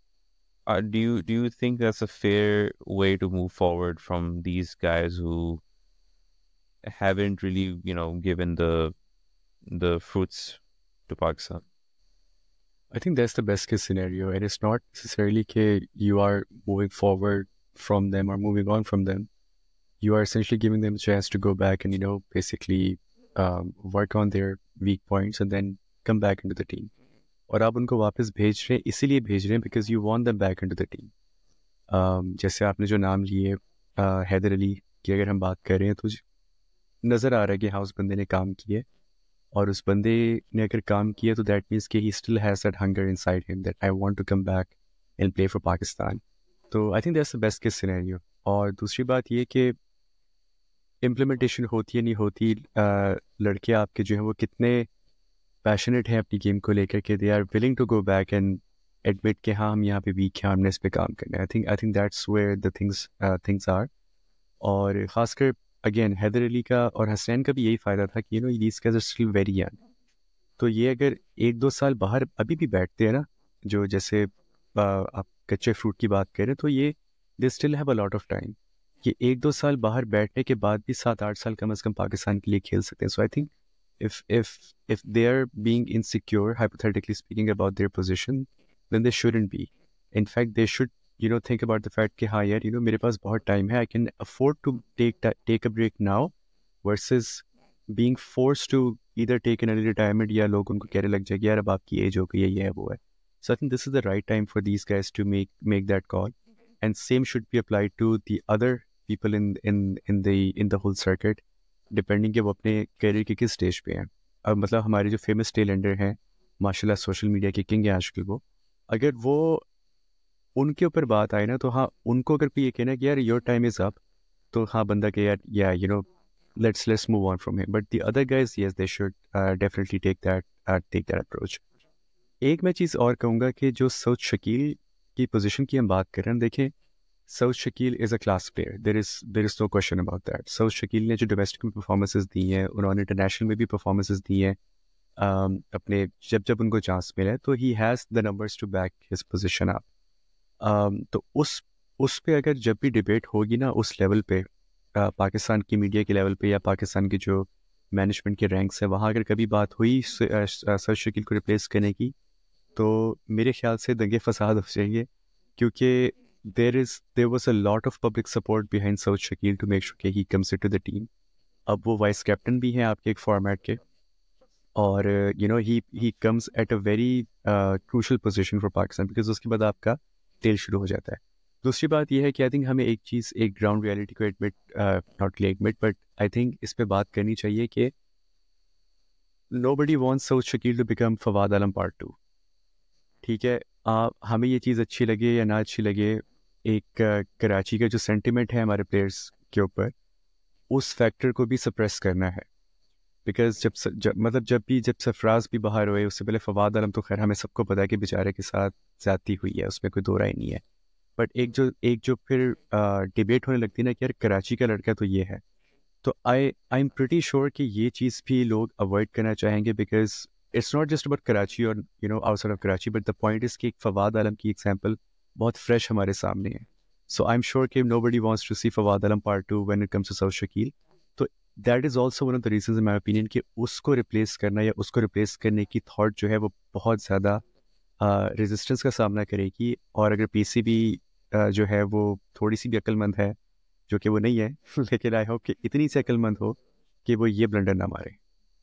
do you think that's a fair way to move forward from these guys who haven't really given the fruits to Pakistan? I think that's the best case scenario, and it's not necessarily that you are moving forward from them or moving on from them. You are essentially giving them a chance to go back and basically work on their weak points and then come back into the team. और आप उनको वापस भेज रहे हैं, इसीलिए भेज रहे हैं because you want them back into the team. जैसे आपने जो नाम लिए हैदर अली की अगर हम बात कर रहे हैं, तो नज़र आ रहा है कि हाँ उस बंदे ने काम किए, और उस बंदे ने अगर काम किया तो दैट मीन्स कि he still has that hunger inside him that I want to come back and play for Pakistan. तो I think that's the best case scenario. और दूसरी बात ये कि इम्प्लीमेंटेशन होती है नहीं होती, लड़के आपके जो हैं वो कितने पैशनेट हैं अपनी गेम को लेकर के they are willing to go back and admit कि हाँ हम यहाँ पे वीक हैं, हमने इस पे काम करना है। I think that's where the things are. और ख़ासकर अगेन हैदर अली का और हसनैन का भी यही फ़ायदा था कि these guys are still very young. तो ये अगर 1-2 साल बाहर अभी भी बैठते हैं ना, जो जैसे आप कच्चे फ्रूट की बात करें, तो ये they still have a lot of time कि 1-2 साल बाहर बैठने के बाद भी 7-8 साल कम से कम पाकिस्तान के लिए खेल सकते हैं। So I think if they are being insecure, hypothetically speaking, about their position, then they shouldn't be. In fact, they should think about the fact कि हाँ यार मेरे पास बहुत टाइम है, I can afford to take a break now versus being forced to either take an early retirement या लोग उनको कहने लग जाएगी यार अब आपकी एज हो गई है, ये है वो है। So I think this is the right time for these guys to make that call, and same should be applied to the other people in the whole circuit, depending कि वो अपने करियर के किस स्टेज पे हैं। अब मतलब हमारे जो फेमस टेलेंडर हैं माशाल्लाह, सोशल मीडिया के किंग हैं आजकल, वो अगर वो उनके ऊपर बात आए ना, तो हाँ उनको अगर कोई ये कहना कि यार योर टाइम इज़ अप, तो हाँ बंदा के यार या let's move on from him. But the other guys, yes, they should definitely take that approach. एक मैं चीज़ और कहूँगा कि जो सऊद शकील की पोजीशन की हम बात कर रहे हैं, देखें Saud Shakeel is a class player, there is no question about that. Saud Shakeel ने जो डोमेस्टिक में परफॉर्मेंसेस दी हैं, उन्होंने इंटरनेशनल में भी परफॉर्मेंसेस दी हैं, अपने जब उनको चांस मिला है, तो he has the numbers to back his position up. तो उस पे अगर जब भी डिबेट होगी ना उस लेवल पे, पाकिस्तान की मीडिया के लेवल पे या पाकिस्तान की जो मैनेजमेंट के रैंक्स है वहाँ अगर कभी बात हुई सर शकील को रिप्लेस करने की, तो मेरे ख्याल से दंगे फसाद हो जाएंगे, क्योंकि there was a lot of public support behind Saud Shakil to make sure कि he comes into the team. अब वो वाइस कैप्टन भी हैं आपके एक फॉर्मेट के, और he comes at a very crucial position for Pakistan, because उसके बाद आपका तेल शुरू हो जाता है. दूसरी बात यह है कि आई थिंक हमें एक ग्राउंड रियलिटी को admit, not admit, but I think इस पे बात करनी चाहिए कि nobody wants Saud Shakil to become Fawad Alam part 2. ठीक है, हमें ये चीज़ अच्छी लगे या ना अच्छी लगे, एक कराची का जो सेंटिमेंट है हमारे प्लेयर्स के ऊपर, उस फैक्टर को भी सप्रेस करना है. बिकॉज जब सरफराज भी बाहर हुए, उससे पहले फवाद आलम तो खैर हमें सबको पता है कि बेचारे के साथ ज़्यादती हुई है, उसमें कोई दो राय नहीं है. बट एक जो फिर डिबेट होने लगती है ना कि यार कराची का लड़का तो ये है, तो आई एम प्रिटी श्योर कि ये चीज़ भी लोग अवॉइड करना चाहेंगे, because it's not just about Karachi और outside of Karachi, but the point is कि फवाद आलम की एग्जांपल बहुत फ्रेश हमारे सामने है. सो आई एम श्योर कि nobody wants to see Fawad Alam part 2 when it comes to Saud Shakeel. तो that is also one of the reasons in my opinion कि उसको रिप्लेस करना या उसको रिप्लेस करने की थॉट जो है वो बहुत ज़्यादा रेजिस्टेंस का सामना करेगी. और अगर पीसीबी जो है वो थोड़ी सी भी अक्लमंद है, जो कि वो नहीं है लेकिन आई होप कि इतनी सी अक्लमंद हो कि वो ये ब्लंडर ना मारे.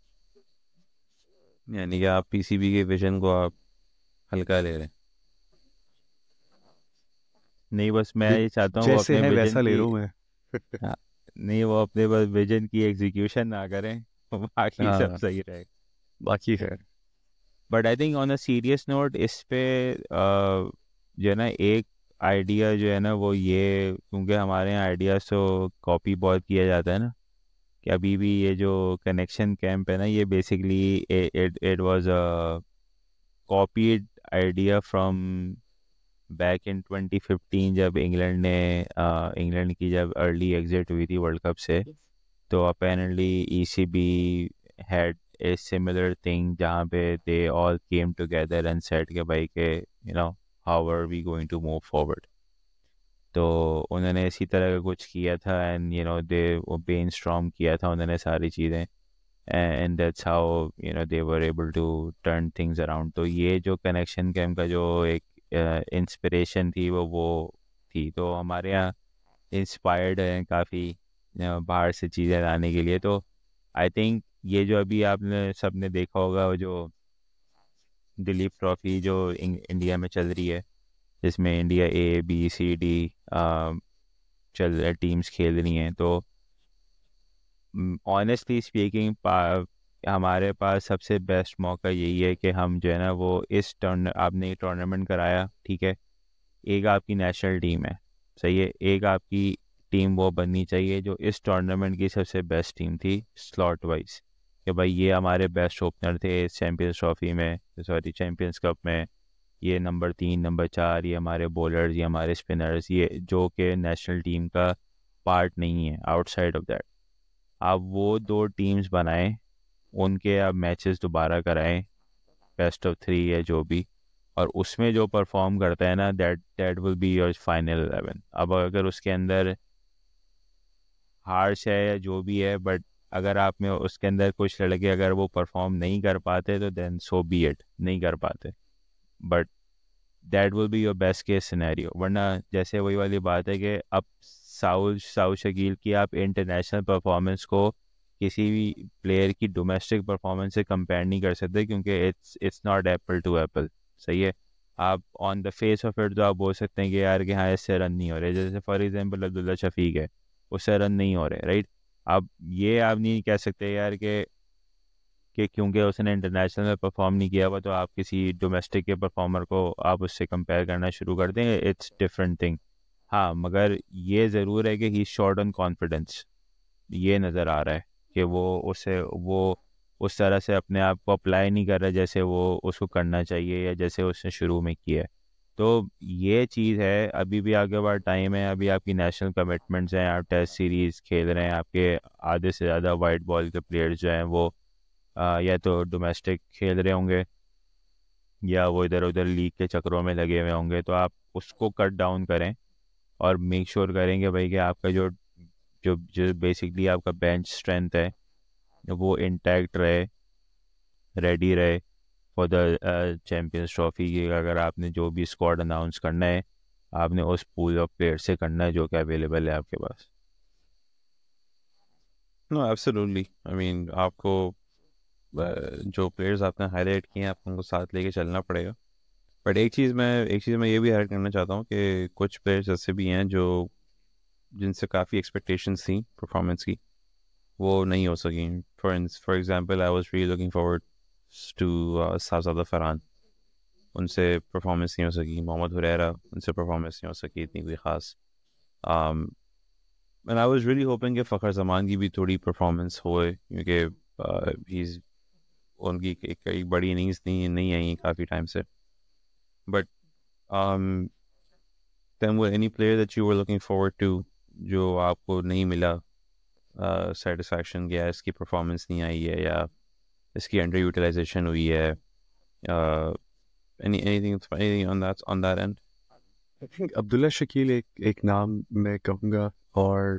यानी कि आप पीसीबी के विजन को आप हल्का ले रहे हैं? नहीं, बस मैं ये चाहता हूँ वो जैसे अपने है विजन वैसा ले की, रहा हूँ मैं. हाँ, नहीं वो अपने बस विजन की एग्जीक्यूशन ना करें, बाकी सब हाँ, सही रहे. बाकी है. But I think on a serious note इस पे जो है ना एक आइडिया जो है ना वो ये, क्योंकि हमारे यहाँ आइडियाज़ तो कॉपी बहुत किया जाता है ना, कि अभी भी ये जो कनेक्शन कैंप है ना, ये basically it was a copied idea from back in 2015, जब इंग्लैंड की जब अर्ली एग्जिट हुई थी वर्ल्ड कप से. तो apparently ECB had a similar thing जहाँ पे they all came together and said के भाई के how are we going to move forward. तो उन्होंने इसी तरह का कुछ किया था, एंड दे वो ब्रेनस्टॉर्म किया था उन्होंने सारी चीज़ें, and that's how they were able to turn things around. तो ये जो कनेक्शन कैम्प का जो एक इंस्पिरेशन थी वो थी. तो हमारे यहाँ इंस्पायर्ड हैं काफ़ी बाहर से चीज़ें लाने के लिए. तो आई थिंक ये जो अभी आपने सबने देखा होगा, वो जो दिलीप ट्रॉफी जो इंडिया में चल रही है, जिसमें India A B C D teams खेल रही हैं. तो ऑनेस्टली स्पीकिंग हमारे पास सबसे बेस्ट मौका यही है कि हम जो है ना वो आपने एक टूर्नामेंट कराया, ठीक है, एक आपकी नेशनल टीम है, सही है, एक आपकी टीम वो बननी चाहिए जो इस टूर्नामेंट की सबसे बेस्ट टीम थी स्लॉट वाइज, कि भाई ये हमारे बेस्ट ओपनर थे चैम्पियंस ट्रॉफी में, सॉरी चैम्पियंस कप में, ये नंबर 3 नंबर 4, ये हमारे बॉलर्स, ये हमारे स्पिनर्स, ये जो कि नेशनल टीम का पार्ट नहीं है आउटसाइड ऑफ दैट. आप वो 2 टीम्स बनाएं, उनके आप मैचेस दोबारा कराएं, बेस्ट ऑफ 3 या जो भी, और उसमें जो परफॉर्म करता है ना that will be your final 11. अब अगर उसके अंदर हार्श है या जो भी है, बट अगर आप में उसके अंदर कुछ लड़के अगर वो परफॉर्म नहीं कर पाते तो देन सो बी इट, नहीं कर पाते, but that will be your best case scenario. वरना जैसे वही वाली बात है कि अब साउद शकील की आप इंटरनेशनल परफॉर्मेंस को किसी भी प्लेयर की डोमेस्टिक परफॉर्मेंस से कंपेयर नहीं कर सकते, क्योंकि it's not apple to apple, सही है. आप on the face of it तो आप बोल सकते हैं कि यार कि हाँ इससे रन नहीं हो रहे, जैसे फॉर एग्जांपल अब्दुल्ला शफीक है, उससे रन नहीं हो रहे, राइट. अब ये आप नहीं कह सकते यार कि क्योंकि उसने इंटरनेशनल में परफॉर्म नहीं किया हुआ तो आप किसी डोमेस्टिक के परफॉर्मर को आप उससे कंपेयर करना शुरू कर दें. It's different thing. हाँ, मगर ये ज़रूर है कि ही शॉर्ट ऑन कॉन्फिडेंस, ये नज़र आ रहा है कि वो उस तरह से अपने आप को अप्लाई नहीं कर रहा जैसे वो उसको करना चाहिए या जैसे उसने शुरू में किया है. तो ये चीज़ है, अभी भी आगे बढ़ टाइम है, अभी आपकी नेशनल कमिटमेंट्स हैं, आप टेस्ट सीरीज़ खेल रहे हैं, आपके आधे से ज़्यादा वाइट बॉल के प्लेयर्स जो हैं वो या तो डोमेस्टिक खेल रहे होंगे या वो इधर उधर लीग के चक्रों में लगे हुए होंगे. तो आप उसको कट डाउन करें और मेक श्योर करें कि भाई कि आपका जो जो बेसिकली आपका बेंच स्ट्रेंथ है वो इंटैक्ट रहे, रेडी रहे फॉर द चैम्पियंस ट्रॉफी की। अगर आपने जो भी स्क्वाड अनाउंस करना है आपने उस पूल ऑफ प्लेयर से करना है जो कि अवेलेबल है आपके पास। नो एब्सोल्युटली, आई मीन आपको जो प्लेयर्स आपने हाईलाइट किए हैं आपको उनको साथ लेके चलना पड़ेगा। बट एक चीज़ मैं ये भी हाईलाइट करना चाहता हूँ कि कुछ प्लेयर्स ऐसे भी हैं जो जिनसे काफ़ी एक्सपेक्टेशंस थी परफॉर्मेंस की, वो नहीं हो सकी। For example I was really looking forward to Sahibzada Farhan, उनसे परफॉर्मेंस नहीं हो सकी। मोहम्मद हुरैरा, उनसे परफॉर्मेंस नहीं हो सकी इतनी कोई ख़ास। And I was really hoping कि फ़खर ज़मान की भी थोड़ी परफॉर्मेंस होए, क्योंकि उनकी एक बड़ी इनिंग्स नहीं आई काफ़ी टाइम से। But then were any player that you were looking forward to जो आपको नहीं मिला सेटिस्फैक्शन, या इसकी परफॉर्मेंस नहीं आई है या इसकी अंडर यूटिलाइजेशन हुई है? anything on that end? I think Abdullah Shakeel एक नाम मैं कहूँगा, और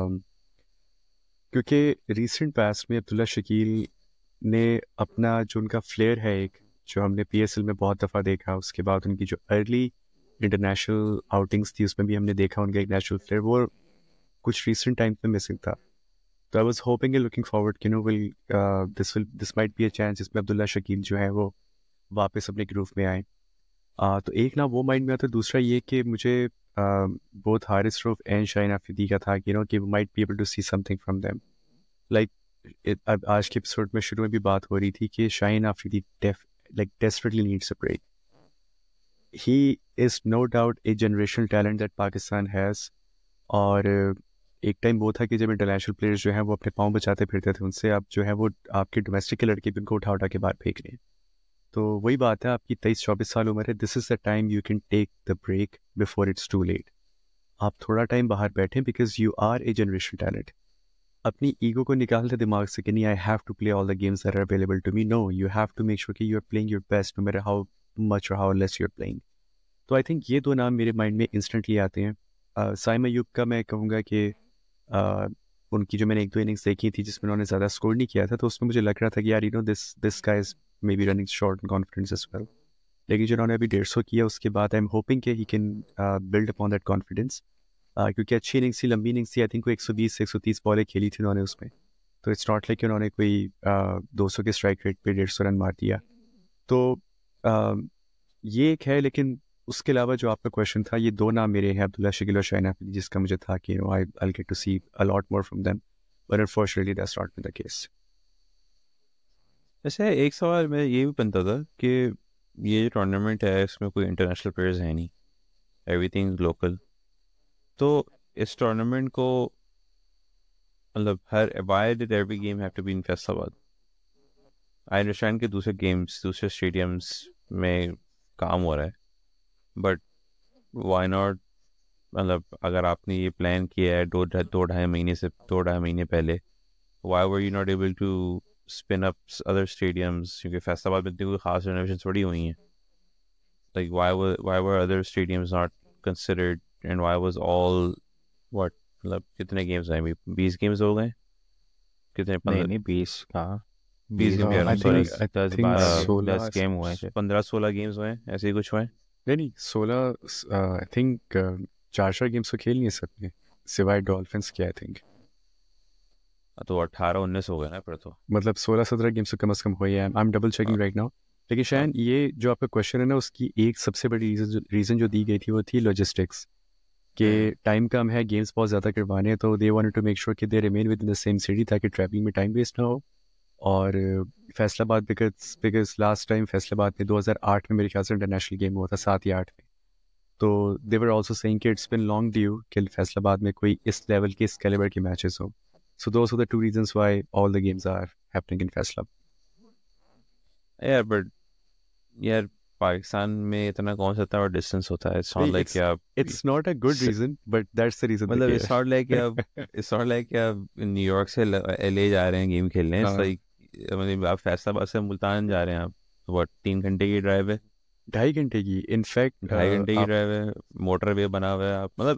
क्योंकि रीसेंट पास्ट में अब्दुल्ला शकील ने अपना जो उनका फ्लेयर है, एक जो हमने PSL में बहुत दफ़ा देखा, उसके बाद उनकी जो अर्ली इंटरनेशनल आउटिंग्स थी उसमें भी हमने देखा उनका एक नेशनल फ्लेयर, वो कुछ रीसेंट टाइम में मिसिंग था। तो I was hoping and looking forward कि no this might be a chance जिसमें अब्दुल्ला शकील जो है वो वापस अपने ग्रूव में आए। तो एक ना वो माइंड में आता, दूसरा ये कि मुझे बोथ हारिस रऊफ एंड शाहीन आफरीदी का था कि we might be able to see something from them. Like आज के एपिसोड में शुरू में भी बात हो रही थी कि Shaheen Afridi desperately needs a break. He is no doubt a generational talent that Pakistan has. और एक टाइम वो था कि जब इंटरनेशनल प्लेयर्स जो हैं वो अपने पाँव बचाते फिरते थे, उनसे आप जो है वो आपके डोमेस्टिक के लड़के भी उनको उठा उठा के बाहर फेंक रहे हैं। तो वही बात है, आपकी 23-24 साल उम्र है, this is the time you can take the break before it's too late. आप थोड़ा टाइम बाहर बैठें because you are a generational talent. अपनी ईगो को निकाल दे दिमाग से कि नहीं I have to play all the games that are available to me. No, you have to make sure कि you are playing your best no matter how much और how less you are playing. तो I think ये दो नाम मेरे mind में instantly आते हैं। साइम अयूब का मैं कहूँगा कि उनकी जो मैंने 1-2 इनिंग्स देखी थी जिसमें उन्होंने ज़्यादा स्कोर नहीं किया था, तो उसमें मुझे लग रहा था कि यार this guy is maybe running short in confidence as well. लेकिन जो उन्होंने अभी 150 किया उसके बाद आई एम होपिंग कि he can build upon that confidence, क्योंकि अच्छी इनिंग्स थी, लंबी इनिंग्स थी। आई थिंक वो 120 से 130 बॉलें खेली थी उन्होंने उसमें, तो इट्स नॉट लाइक उन्होंने कोई 200 के स्ट्राइक रेट पे 150 रन मार दिया। तो ये एक है। लेकिन उसके अलावा जो आपका क्वेश्चन था, ये दो नाम मेरे हैं, अब्दुल्ला शकील और शाहीन आफरीदी, जिसका मुझे था कि I'll get to see a lot more from them, but unfortunately that's not been the case. वैसे एक सवाल मैं ये भी बनता था कि ये जो टूर्नामेंट है इसमें कोई इंटरनेशनल प्लेयर्स है नहीं, एवरीथिंग लोकल। तो इस टूर्नामेंट को मतलब why did every game have to be in Faisalabad? I understand कि दूसरे गेम्स दूसरे स्टेडियम्स में काम हो रहा है, बट वाई नॉट? मतलब अगर आपने ये प्लान किया है 2-2.5 महीने पहले, why were you not able to spin up other stadiums? क्योंकि फैसलाबाद में इतनी कोई खास रेनोवेशन थोड़ी हुई हैं। Like why were other stadiums not considered, and why was all what मतलब कितने गेम्स हैं? 20 गेम्स हो गए? कितने? नहीं 20 कहाँ, 20 गेम I think 10 गेम हुए हैं, 15-16 गेम्स हुए, ऐसे ही कुछ हुए। नहीं 16 आई थिंक 4 गेम्स तो खेल नहीं सकते सिवाय डॉल्फिन्स के। आई थिंक तो 18-19 हो गए ना फिर तो। मतलब 16-17 गेम्स तो कम से कम हुई है। I am double checking right now. लेकिन शायद ये जो आपका क्वेश्चन है ना, उसकी एक सबसे बड़ी रीज़न जो दी गई थी वो थी लॉजिस्टिक्स, कि टाइम कम है, गेम्स बहुत ज़्यादा करवाने हैं, तो they wanted to make sure कि they remain within the same city ताकि ट्रैवलिंग में टाइम वेस्ट ना हो। और Faisalabad because last time Faisalabad में 2008 में मेरे ख्याल से इंटरनेशनल गेम हुआ था, 7 या 8 में। तो दे वर ऑल्सो सेइंग कि इट्स बिन लॉन्ग ड्यू कि फैसलाबाद में कोई इस लेवल के, इस कैलिबर के मैचेस हो। So those are the 2 reasons why all the games are happening in Faisalabad. यार बट यार पाकिस्तान में इतना कौन सा और डिस्टेंस होता है? इट्स नॉट लाइक क्या, it's not a good reason but that's the reason. मतलब इट्स नॉट लाइक क्या न्यूयॉर्क से LA जा रहे हैं गेम खेलने। इट्स लाइक मतलब आप फैसलाबाद से मुल्तान जा रहे हैं, आप व्हाट 3 घंटे की ड्राइव है, 2.5 घंटे की, इनफैक्ट 2.5 घंटे की ड्राइव है, मोटरवे बना हुआ है। आप मतलब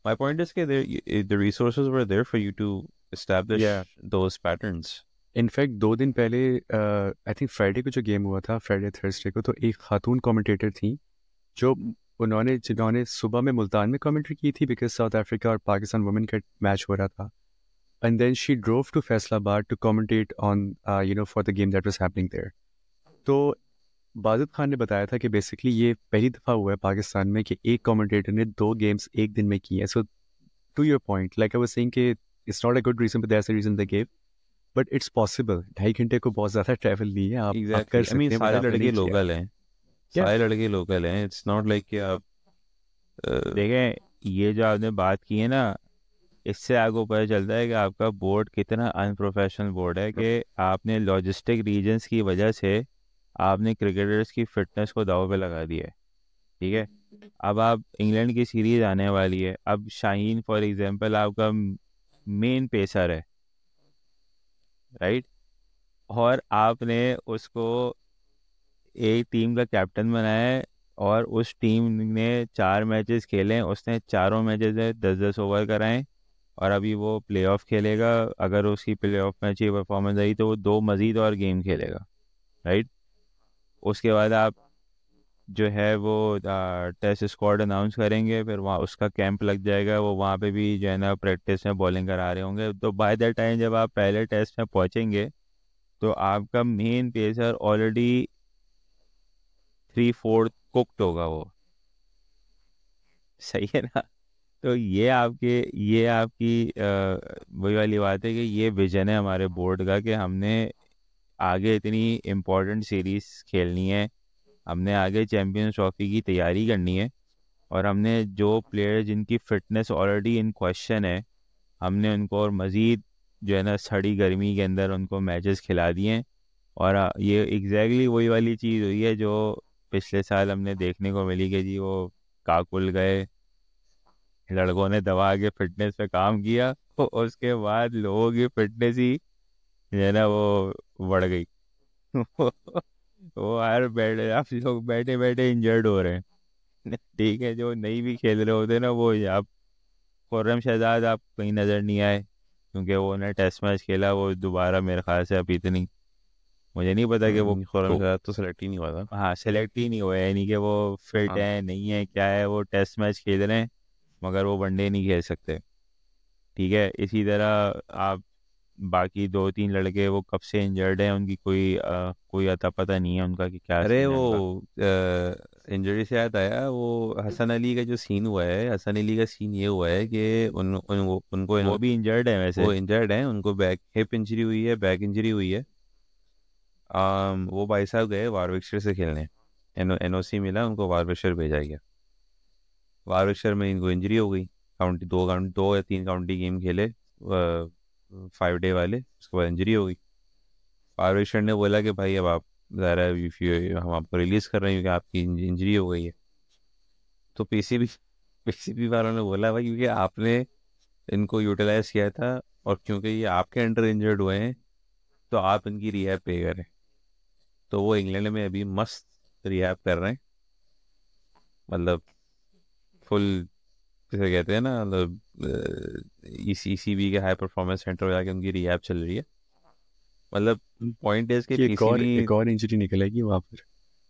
My point is that the resources were there for you to establish Yeah. those patterns. In fact 2 दिन पहले आई थिंक फ्राइडे को जो गेम हुआ था, फ्राइडे थर्सडे को, तो एक खातून कमेंटेटर थी जो जिन्होंने सुबह में मुल्तान में कमेंट्री की थी बिकॉज साउथ अफ्रीका और पाकिस्तान वुमेन का मैच हो रहा था, and then she drove to Faisalabad to commentate on for the game that was happening there. तो बाजिद खान ने बताया था कि बेसिकली ये पहली दफ़ा हुआ है पाकिस्तान में कि एक कमेंटेटर ने 2 गेम्स एक दिन में किए हैं. So to your point, like I was saying कि it's not a good reason but that's the reason they give, but it's possible. 2.5 घंटे को बहुत ज़्यादा ट्रैवल नहीं है, आप कर Exactly. I सकते mean, हैं, but सारे आपने लड़के नहीं किया. लोकल हैं. Yeah. सारे लड़के लोकल हैं. It's not like कि आप देखें ये जो आपने बात की है ना, इससे आपको पता चलता है कि आपका बोर्ड कितना अनप्रोफेशनल बोर्ड है कि आपने लॉजिस्टिक रीजंस की वजह से आपने क्रिकेटर्स की फिटनेस को दाव पे लगा दिया है. ठीक है, अब आप इंग्लैंड की सीरीज आने वाली है. अब शाहीन फॉर एग्जांपल आपका मेन पेसर है, राइट, और आपने उसको एक टीम का कैप्टन बनाया है और उस टीम ने 4 मैचेस खेले, उसने चारों मैचेस में 10-10 ओवर कराएं और अभी वो प्लेऑफ खेलेगा. अगर उसकी प्लेऑफ में अच्छी परफॉर्मेंस आई तो वो 2 मज़ीद और गेम खेलेगा, राइट. उसके बाद आप जो है वो टेस्ट स्क्वाड अनाउंस करेंगे, फिर वहाँ उसका कैंप लग जाएगा, वो वहाँ पे भी जो है ना प्रैक्टिस में बॉलिंग करा रहे होंगे. तो बाय द टाइम जब आप पहले टेस्ट में पहुँचेंगे तो आपका मेन पेसर ऑलरेडी 3/4 कुक्ड होगा वो. सही है ना. तो ये आपकी वही वाली बात है कि ये विजन है हमारे बोर्ड का कि हमने आगे इतनी इम्पोर्टेंट सीरीज खेलनी है, हमने आगे चैम्पियंस ट्रॉफी की तैयारी करनी है, और हमने जो प्लेयर जिनकी फिटनेस ऑलरेडी इन क्वेश्चन है हमने उनको और मज़ीद जो है ना सड़ी गर्मी के अंदर उनको मैचेस खिला दिए हैं. और ये एग्जैक्टली वही वाली चीज़ हुई है जो पिछले साल हमने देखने को मिली कि जी वो काकुल गए, लड़कों ने दबा के फिटनेस पे काम किया और उसके बाद लोगों की फिटनेस ही जो है ना वो बढ़ गई. वो यार बैठे आप लोग बैठे बैठे इंजर्ड हो रहे हैं. ठीक है, जो नहीं भी खेल रहे होते ना वो आप खुर्रम शहजाद आप कहीं नज़र नहीं आए क्योंकि वो ने टेस्ट मैच खेला. वो दोबारा मेरे ख्याल से अब इतनी मुझे नहीं पता कि वो तो सेलेक्ट ही नहीं हुआ था. हाँ सेलेक्ट ही नहीं हुआ है, यानी कि वो फिट हाँ. है नहीं है क्या है. वो टेस्ट मैच खेल रहे हैं मगर वो वनडे नहीं खेल सकते. ठीक है, इसी तरह आप बाकी 2-3 लड़के वो कब से इंजर्ड हैं, उनकी कोई अता पता नहीं है उनका कि क्या अरे सीन है वो उनका. इंजरी से याद आया, वो हसन अली का जो सीन हुआ है, हसन अली का सीन ये हुआ है कि उनको वो भी इंजर्ड है वैसे. वो इंजर्ड है, उनको बैक हिप इंजरी हुई है, बैक इंजरी हुई है. वो भाई साहब गए वारविकशर से खेलने, एनओसी मिला उनको, वारविकशर भेजा गया. वारविकशर में इनको इंजरी हो गई. 2 या 3 काउंटी गेम खेले 5 डे वाले, उसके बाद इंजरी हो गई. वारविकशर ने बोला कि भाई अब आप ज़रा हम आपको रिलीज़ कर रहे हैं क्योंकि आपकी इंजरी हो गई है. तो पीसीबी वालों ने बोला भाई क्योंकि आपने इनको यूटिलाइज किया था और क्योंकि ये आपके अंडर इंजर्ड हुए हैं तो आप इनकी रिहैब पे करें. तो वो इंग्लैंड में अभी मस्त रिहैब कर रहे हैं, मतलब फुल जैसे कहते हैं ना, मतलब ईसीबी के हाई परफॉर्मेंस सेंटर में जाके उनकी रिहैब चल रही है. मतलब पॉइंट है कि एक और इंजरी निकलेगी वहाँ पर.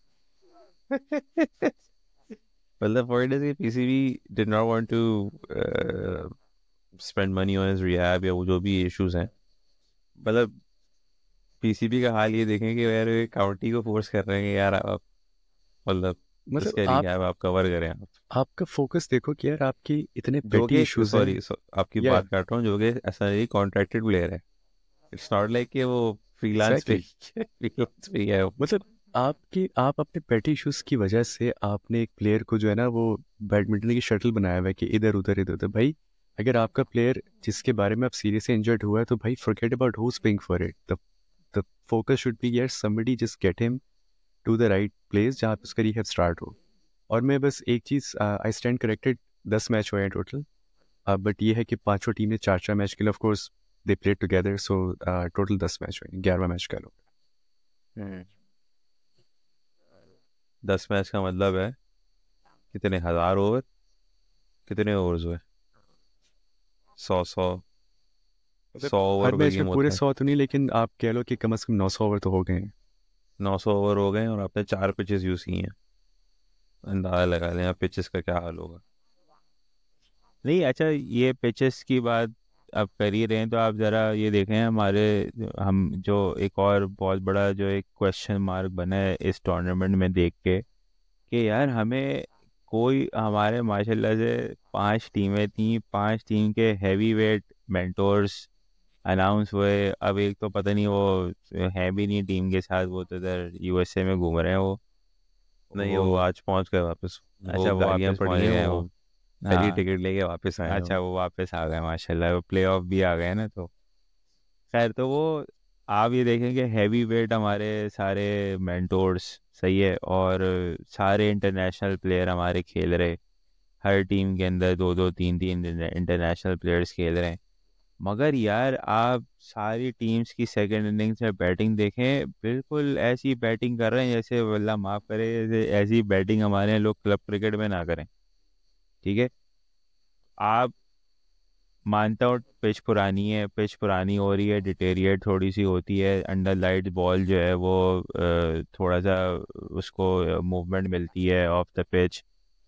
मतलब पॉइंट है कि PCB did not want to spend money on his rehab या वो जो भी इश्यूज हैं. मतलब पीसीबी का हाल ये देखें कि यार काउंटी को फोर्स कर रहे हैं यार आप मतलब इसका रिहैब आप कवर करें. आपका फोकस देखो कि यार आपकी इतने जो पेटी कि इश्यूज सॉरी हैं. आपकी बात काट रहा हूँ, जो कि ऐसा नहीं कॉन्ट्रैक्टेड प्लेयर है. इट्स नॉट लाइक कि वो फ्रीलांस पे है. मतलब आप अपने पेटी इश्यूज की वजह से आपने एक प्लेयर को जो है ना वो बैडमिंटन की शटल बनाया हुआ है कि इधर उधर इधर उधर. भाई अगर आपका प्लेयर जिसके बारे में आप सीरियसली इंजर्ड हुआ है तो भाई forget about who is paying for it. The focus should be यार somebody just get him to the right place जहाँ पे उसका रिहैब स्टार्ट हो. और मैं बस एक चीज़ आई स्टैंड करेक्टेड, 10 मैच हुए हैं टोटल, बट ये है कि 5 टीमें 4 मैच के लिए of course they play together, so total 10 match हुए, 11वां मैच का लो. 10 मैच का मतलब है कितने 1000 ओवर, कितने ओवर्स हुए. 100 मतलब 100 ओवर हर का मैच गेम में पूरे होता है। 100 तो नहीं, लेकिन आप कह लो कि कम से कम 900 ओवर तो हो गए हैं। 900 ओवर हो गए और आपने 4 पिचेस यूज़ की हैं। अंदाजा लगा लें आप पिचेस का क्या हाल होगा। नहीं अच्छा, ये पिचेस की बात आप कर ही रहे हैं तो आप ज़रा ये देखें हमारे, हम जो एक और बहुत बड़ा जो एक क्वेश्चन मार्क बना है इस टूर्नामेंट में देख के, कि यार हमें कोई हमारे माशाल्लाह से 5 टीमें थी, 5 टीम के हैवी वेट मेंटोर्स अनाउंस हुए। अब एक तो पता नहीं वो है भी नहीं टीम के साथ, वो तो इधर यूएसए में घूम रहे हैं नहीं वो वो आज पहुंच गए वापस। वो अच्छा वो गालियां वापस पड़ी पहुंच हैं, गए हैं वो वो। पहली हाँ टिकट लेके वापस आए हैं अच्छा वो। वो वापस आ गए माशाल्लाह, वो प्ले ऑफ भी आ गए ना, तो खैर तो वो आप ये देखेंगे हैवी वेट हमारे सारे मेंटोर्स सही है, और सारे इंटरनेशनल प्लेयर हमारे खेल रहे, हर टीम के अंदर 2-2 3-3 इंटरनेशनल प्लेयर्स खेल रहे हैं। मगर यार आप सारी टीम्स की सेकंड इनिंग्स में बैटिंग देखें, बिल्कुल ऐसी बैटिंग कर रहे हैं जैसे वल्ला माफ़ करे, जैसे ऐसी बैटिंग हमारे यहाँ लोग क्लब क्रिकेट में ना करें। ठीक है, आप मानता हूँ पिच पुरानी है, पिच पुरानी हो रही है, डिटेरिएट थोड़ी सी होती है, अंडर लाइट बॉल जो है वो थोड़ा सा उसको मूवमेंट मिलती है ऑफ द पिच।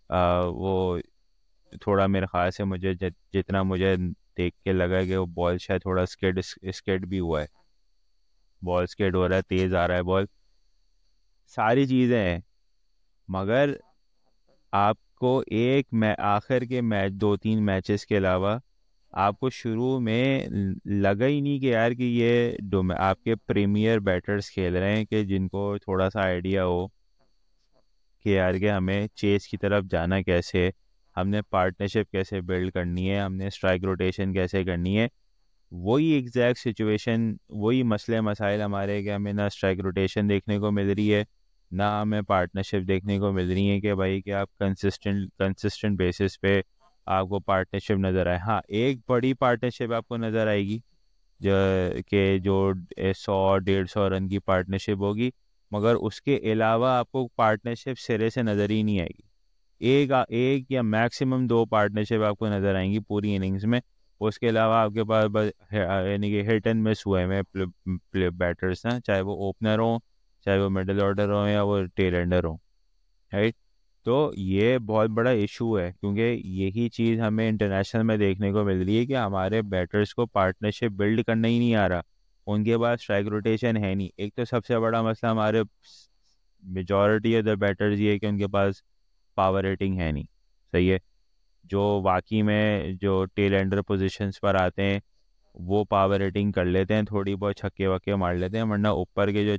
वो थोड़ा मेरे ख्याल से मुझे जितना मुझे देख के लगा कि वो बॉल शायद थोड़ा स्किड स्किड भी हुआ है, बॉल स्किड हो रहा है, तेज़ आ रहा है बॉल, सारी चीज़ें हैं। मगर आपको एक आखिर के मैच 2-3 मैचेस के अलावा आपको शुरू में लगा ही नहीं कि यार कि ये आपके प्रीमियर बैटर्स खेल रहे हैं, कि जिनको थोड़ा सा आइडिया हो कि यार कि हमें चेस की तरफ जाना कैसे है, हमने पार्टनरशिप कैसे बिल्ड करनी है, हमने स्ट्राइक रोटेशन कैसे करनी है। वही एग्जैक्ट सिचुएशन, वही मसले मसाइल हमारे, कि हमें ना स्ट्राइक रोटेशन देखने को मिल रही है, ना हमें पार्टनरशिप देखने को मिल रही है, कि भाई कि आप कंसिस्टेंट बेसिस पे आपको पार्टनरशिप नज़र आए। हाँ एक बड़ी पार्टनरशिप आपको नज़र आएगी जो जो 100-150 रन की पार्टनरशिप होगी, मगर उसके अलावा आपको पार्टनरशिप सिरे से नज़र ही नहीं आएगी। एक या मैक्सिमम 2 पार्टनरशिप आपको नज़र आएंगी पूरी इनिंग्स में। उसके अलावा आपके पास बस यानी कि हिट एंड मिस हुए में बैटर्स हैं, चाहे वो ओपनर हो, चाहे वो मिडिल ऑर्डर हो, या वो टेल एंडर हो, राइट। तो ये बहुत बड़ा इशू है, क्योंकि यही चीज़ हमें इंटरनेशनल में देखने को मिल रही है कि हमारे बैटर्स को पार्टनरशिप बिल्ड करना ही नहीं आ रहा, उनके पास स्ट्राइक रोटेशन है नहीं। एक तो सबसे बड़ा मसला हमारे मेजॉरिटी ऑफ द बैटर्स ये है कि उनके पास पावर रेटिंग है नहीं, सही है। जो वाकई में जो टेल एंडर पोजीशंस पर आते हैं वो पावर रेटिंग कर लेते हैं, थोड़ी बहुत छक्के वक्के मार लेते हैं, वरना ऊपर के जो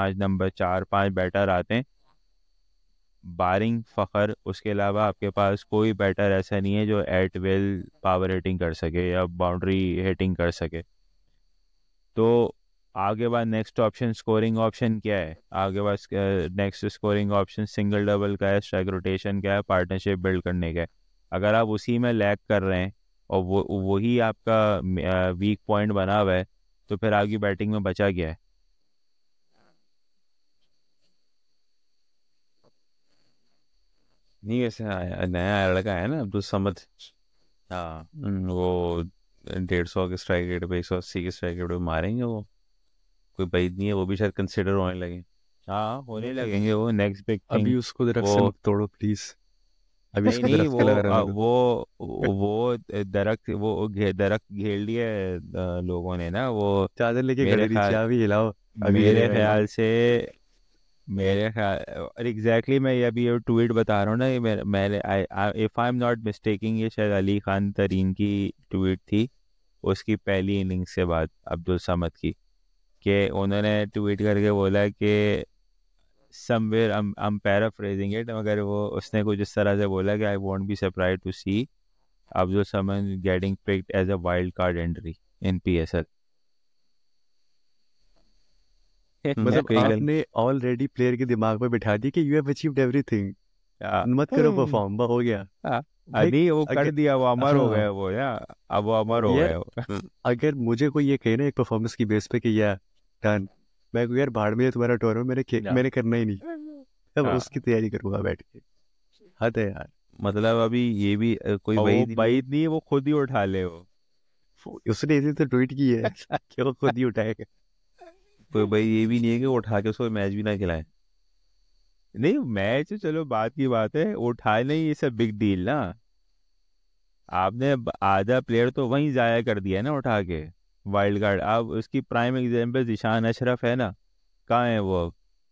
4-5 बैटर आते हैं, बारिंग फ़खर, उसके अलावा आपके पास कोई बैटर ऐसा नहीं है जो एट विल पावर हिटिंग कर सके या बाउंड्री हिटिंग कर सके। तो आगे बाद नेक्स्ट ऑप्शन स्कोरिंग ऑप्शन क्या है, आगे बाद next scoring option single double का है, स्ट्राइक रोटेशन का है, पार्टनरशिप बिल्ड करने का है। अगर आप उसी में लैग कर रहे हैं और वो वही आपका वीक पॉइंट बना हुआ है, तो फिर आपकी बैटिंग में बचा क्या है। नहीं वैसे नया लड़का है ना अब्दुल समद। हाँ वो 150 के स्ट्राइक रेट पे 180 के स्ट्राइक रेट पे मारेंगे वो, कोई بعید नहीं है, वो भी शायद कंसिडर होने लगे। हाँ होने लगेंगे वो नेक्स्ट बिग अभी थिंग। उसको दरख्त से वो मत तोड़ो प्लीज़, अभी नहीं उसको नहीं, दरख्त वो पे लगा रहने दो। वो दरख्त दरख्त घेर लिए लोगों ने ना वो। चादर लेके मेरे खड़े नीचे ख्याल अभी हिलाओ, अभी मेरे हिलेगा ये। ख्याल से मेरे ख्याल और एग्जैक्टली मैं ये अभी ये ट्वीट बता रहा हूँ ना, ये मेरे if I am not mistaking, ये शायद अली खान तरीन की ट्वीट थी उसकी पहली इनिंग्स के बाद अब्दुल समद की, कि उन्होंने ट्वीट करके बोला कि somewhere I am paraphrasing it, मगर वो उसने कुछ इस तरह से बोला कि I won't be surprised to see Abdul Samad getting picked as a wild card entry in PSL. मतलब कई गल आपने ऑलरेडी प्लेयर के दिमाग में बिठा दी कि यू हैव अचीव्ड एवरीथिंग, मत करो परफॉर्म, हो गया भाई। अभी वो कर अगर दिया, वो अमर हो गए हाँ वो, या अब वो अमर हो यार, गए वो। अगर मुझे कोई ये कहे ना एक परफॉर्मेंस की बेस पे कि यार डन, मैं कहूँ यार भाड़ में है तुम्हारा टूर्नामेंट, मैंने करना ही नहीं, तब हाँ उसकी तैयारी करूंगा बैठ के। हद है यार। मतलब अभी ये भी कोई और वो वही नहीं है। बाइक नहीं, वो खुद ही उठा ले वो। उसने इसे तो ट्वीट की है कि वो खुद ही उठाएगा। तो भाई ये भी नहीं है कि वो उठा के उसको मैच भी ना खिलाए। नहीं मैच चलो बात की बात है, उठाए नहीं, ये सब बिग डील ना। आपने आधा प्लेयर तो वहीं जाया कर दिया है ना उठा के, वाइल्ड कार्ड। अब उसकी प्राइम एग्जांपल जिशान अशरफ है ना, कहाँ है वो?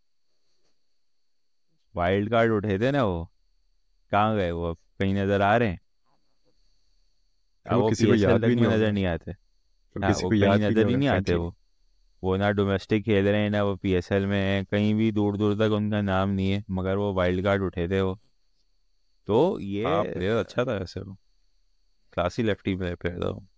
वाइल्ड कार्ड उठे थे ना वो, कहाँ गए वो? कहीं नजर आ रहे हैं? फिर अब वो वो किसी को पीएसएल याद तक भी नहीं में नजर होगा, नहीं आते। फिर हाँ किसी वो को कहीं याद भी नहीं नजर ही होगा नहीं आते। फ्रेंकली। वो ना डोमेस्टिक खेल रहे हैं ना वो पीएसएल में है, कहीं भी दूर दूर तक उनका नाम नहीं है, मगर वो वाइल्ड कार्ड उठे थे वो। तो हाँ ये प्लेयर अच्छा था ऐसे, वो क्लासी लेफ्टी प्लेयर था वो।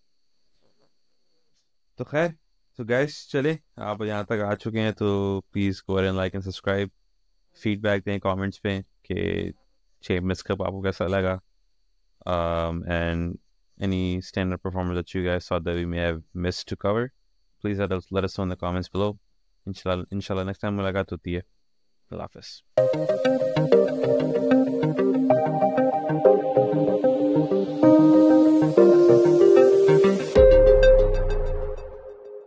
तो खैर, तो गैस चले, आप यहाँ तक आ चुके हैं तो please go and like and subscribe. Feedback दें कमेंट्स पे कि 6 मिस कप आपको कैसा लगा, and any standout performers that you guys thought that we may have missed to cover. Please let us know in the comments below. Inshallah next time मुलाकात होती है। अल्लाह हाफ़िज़।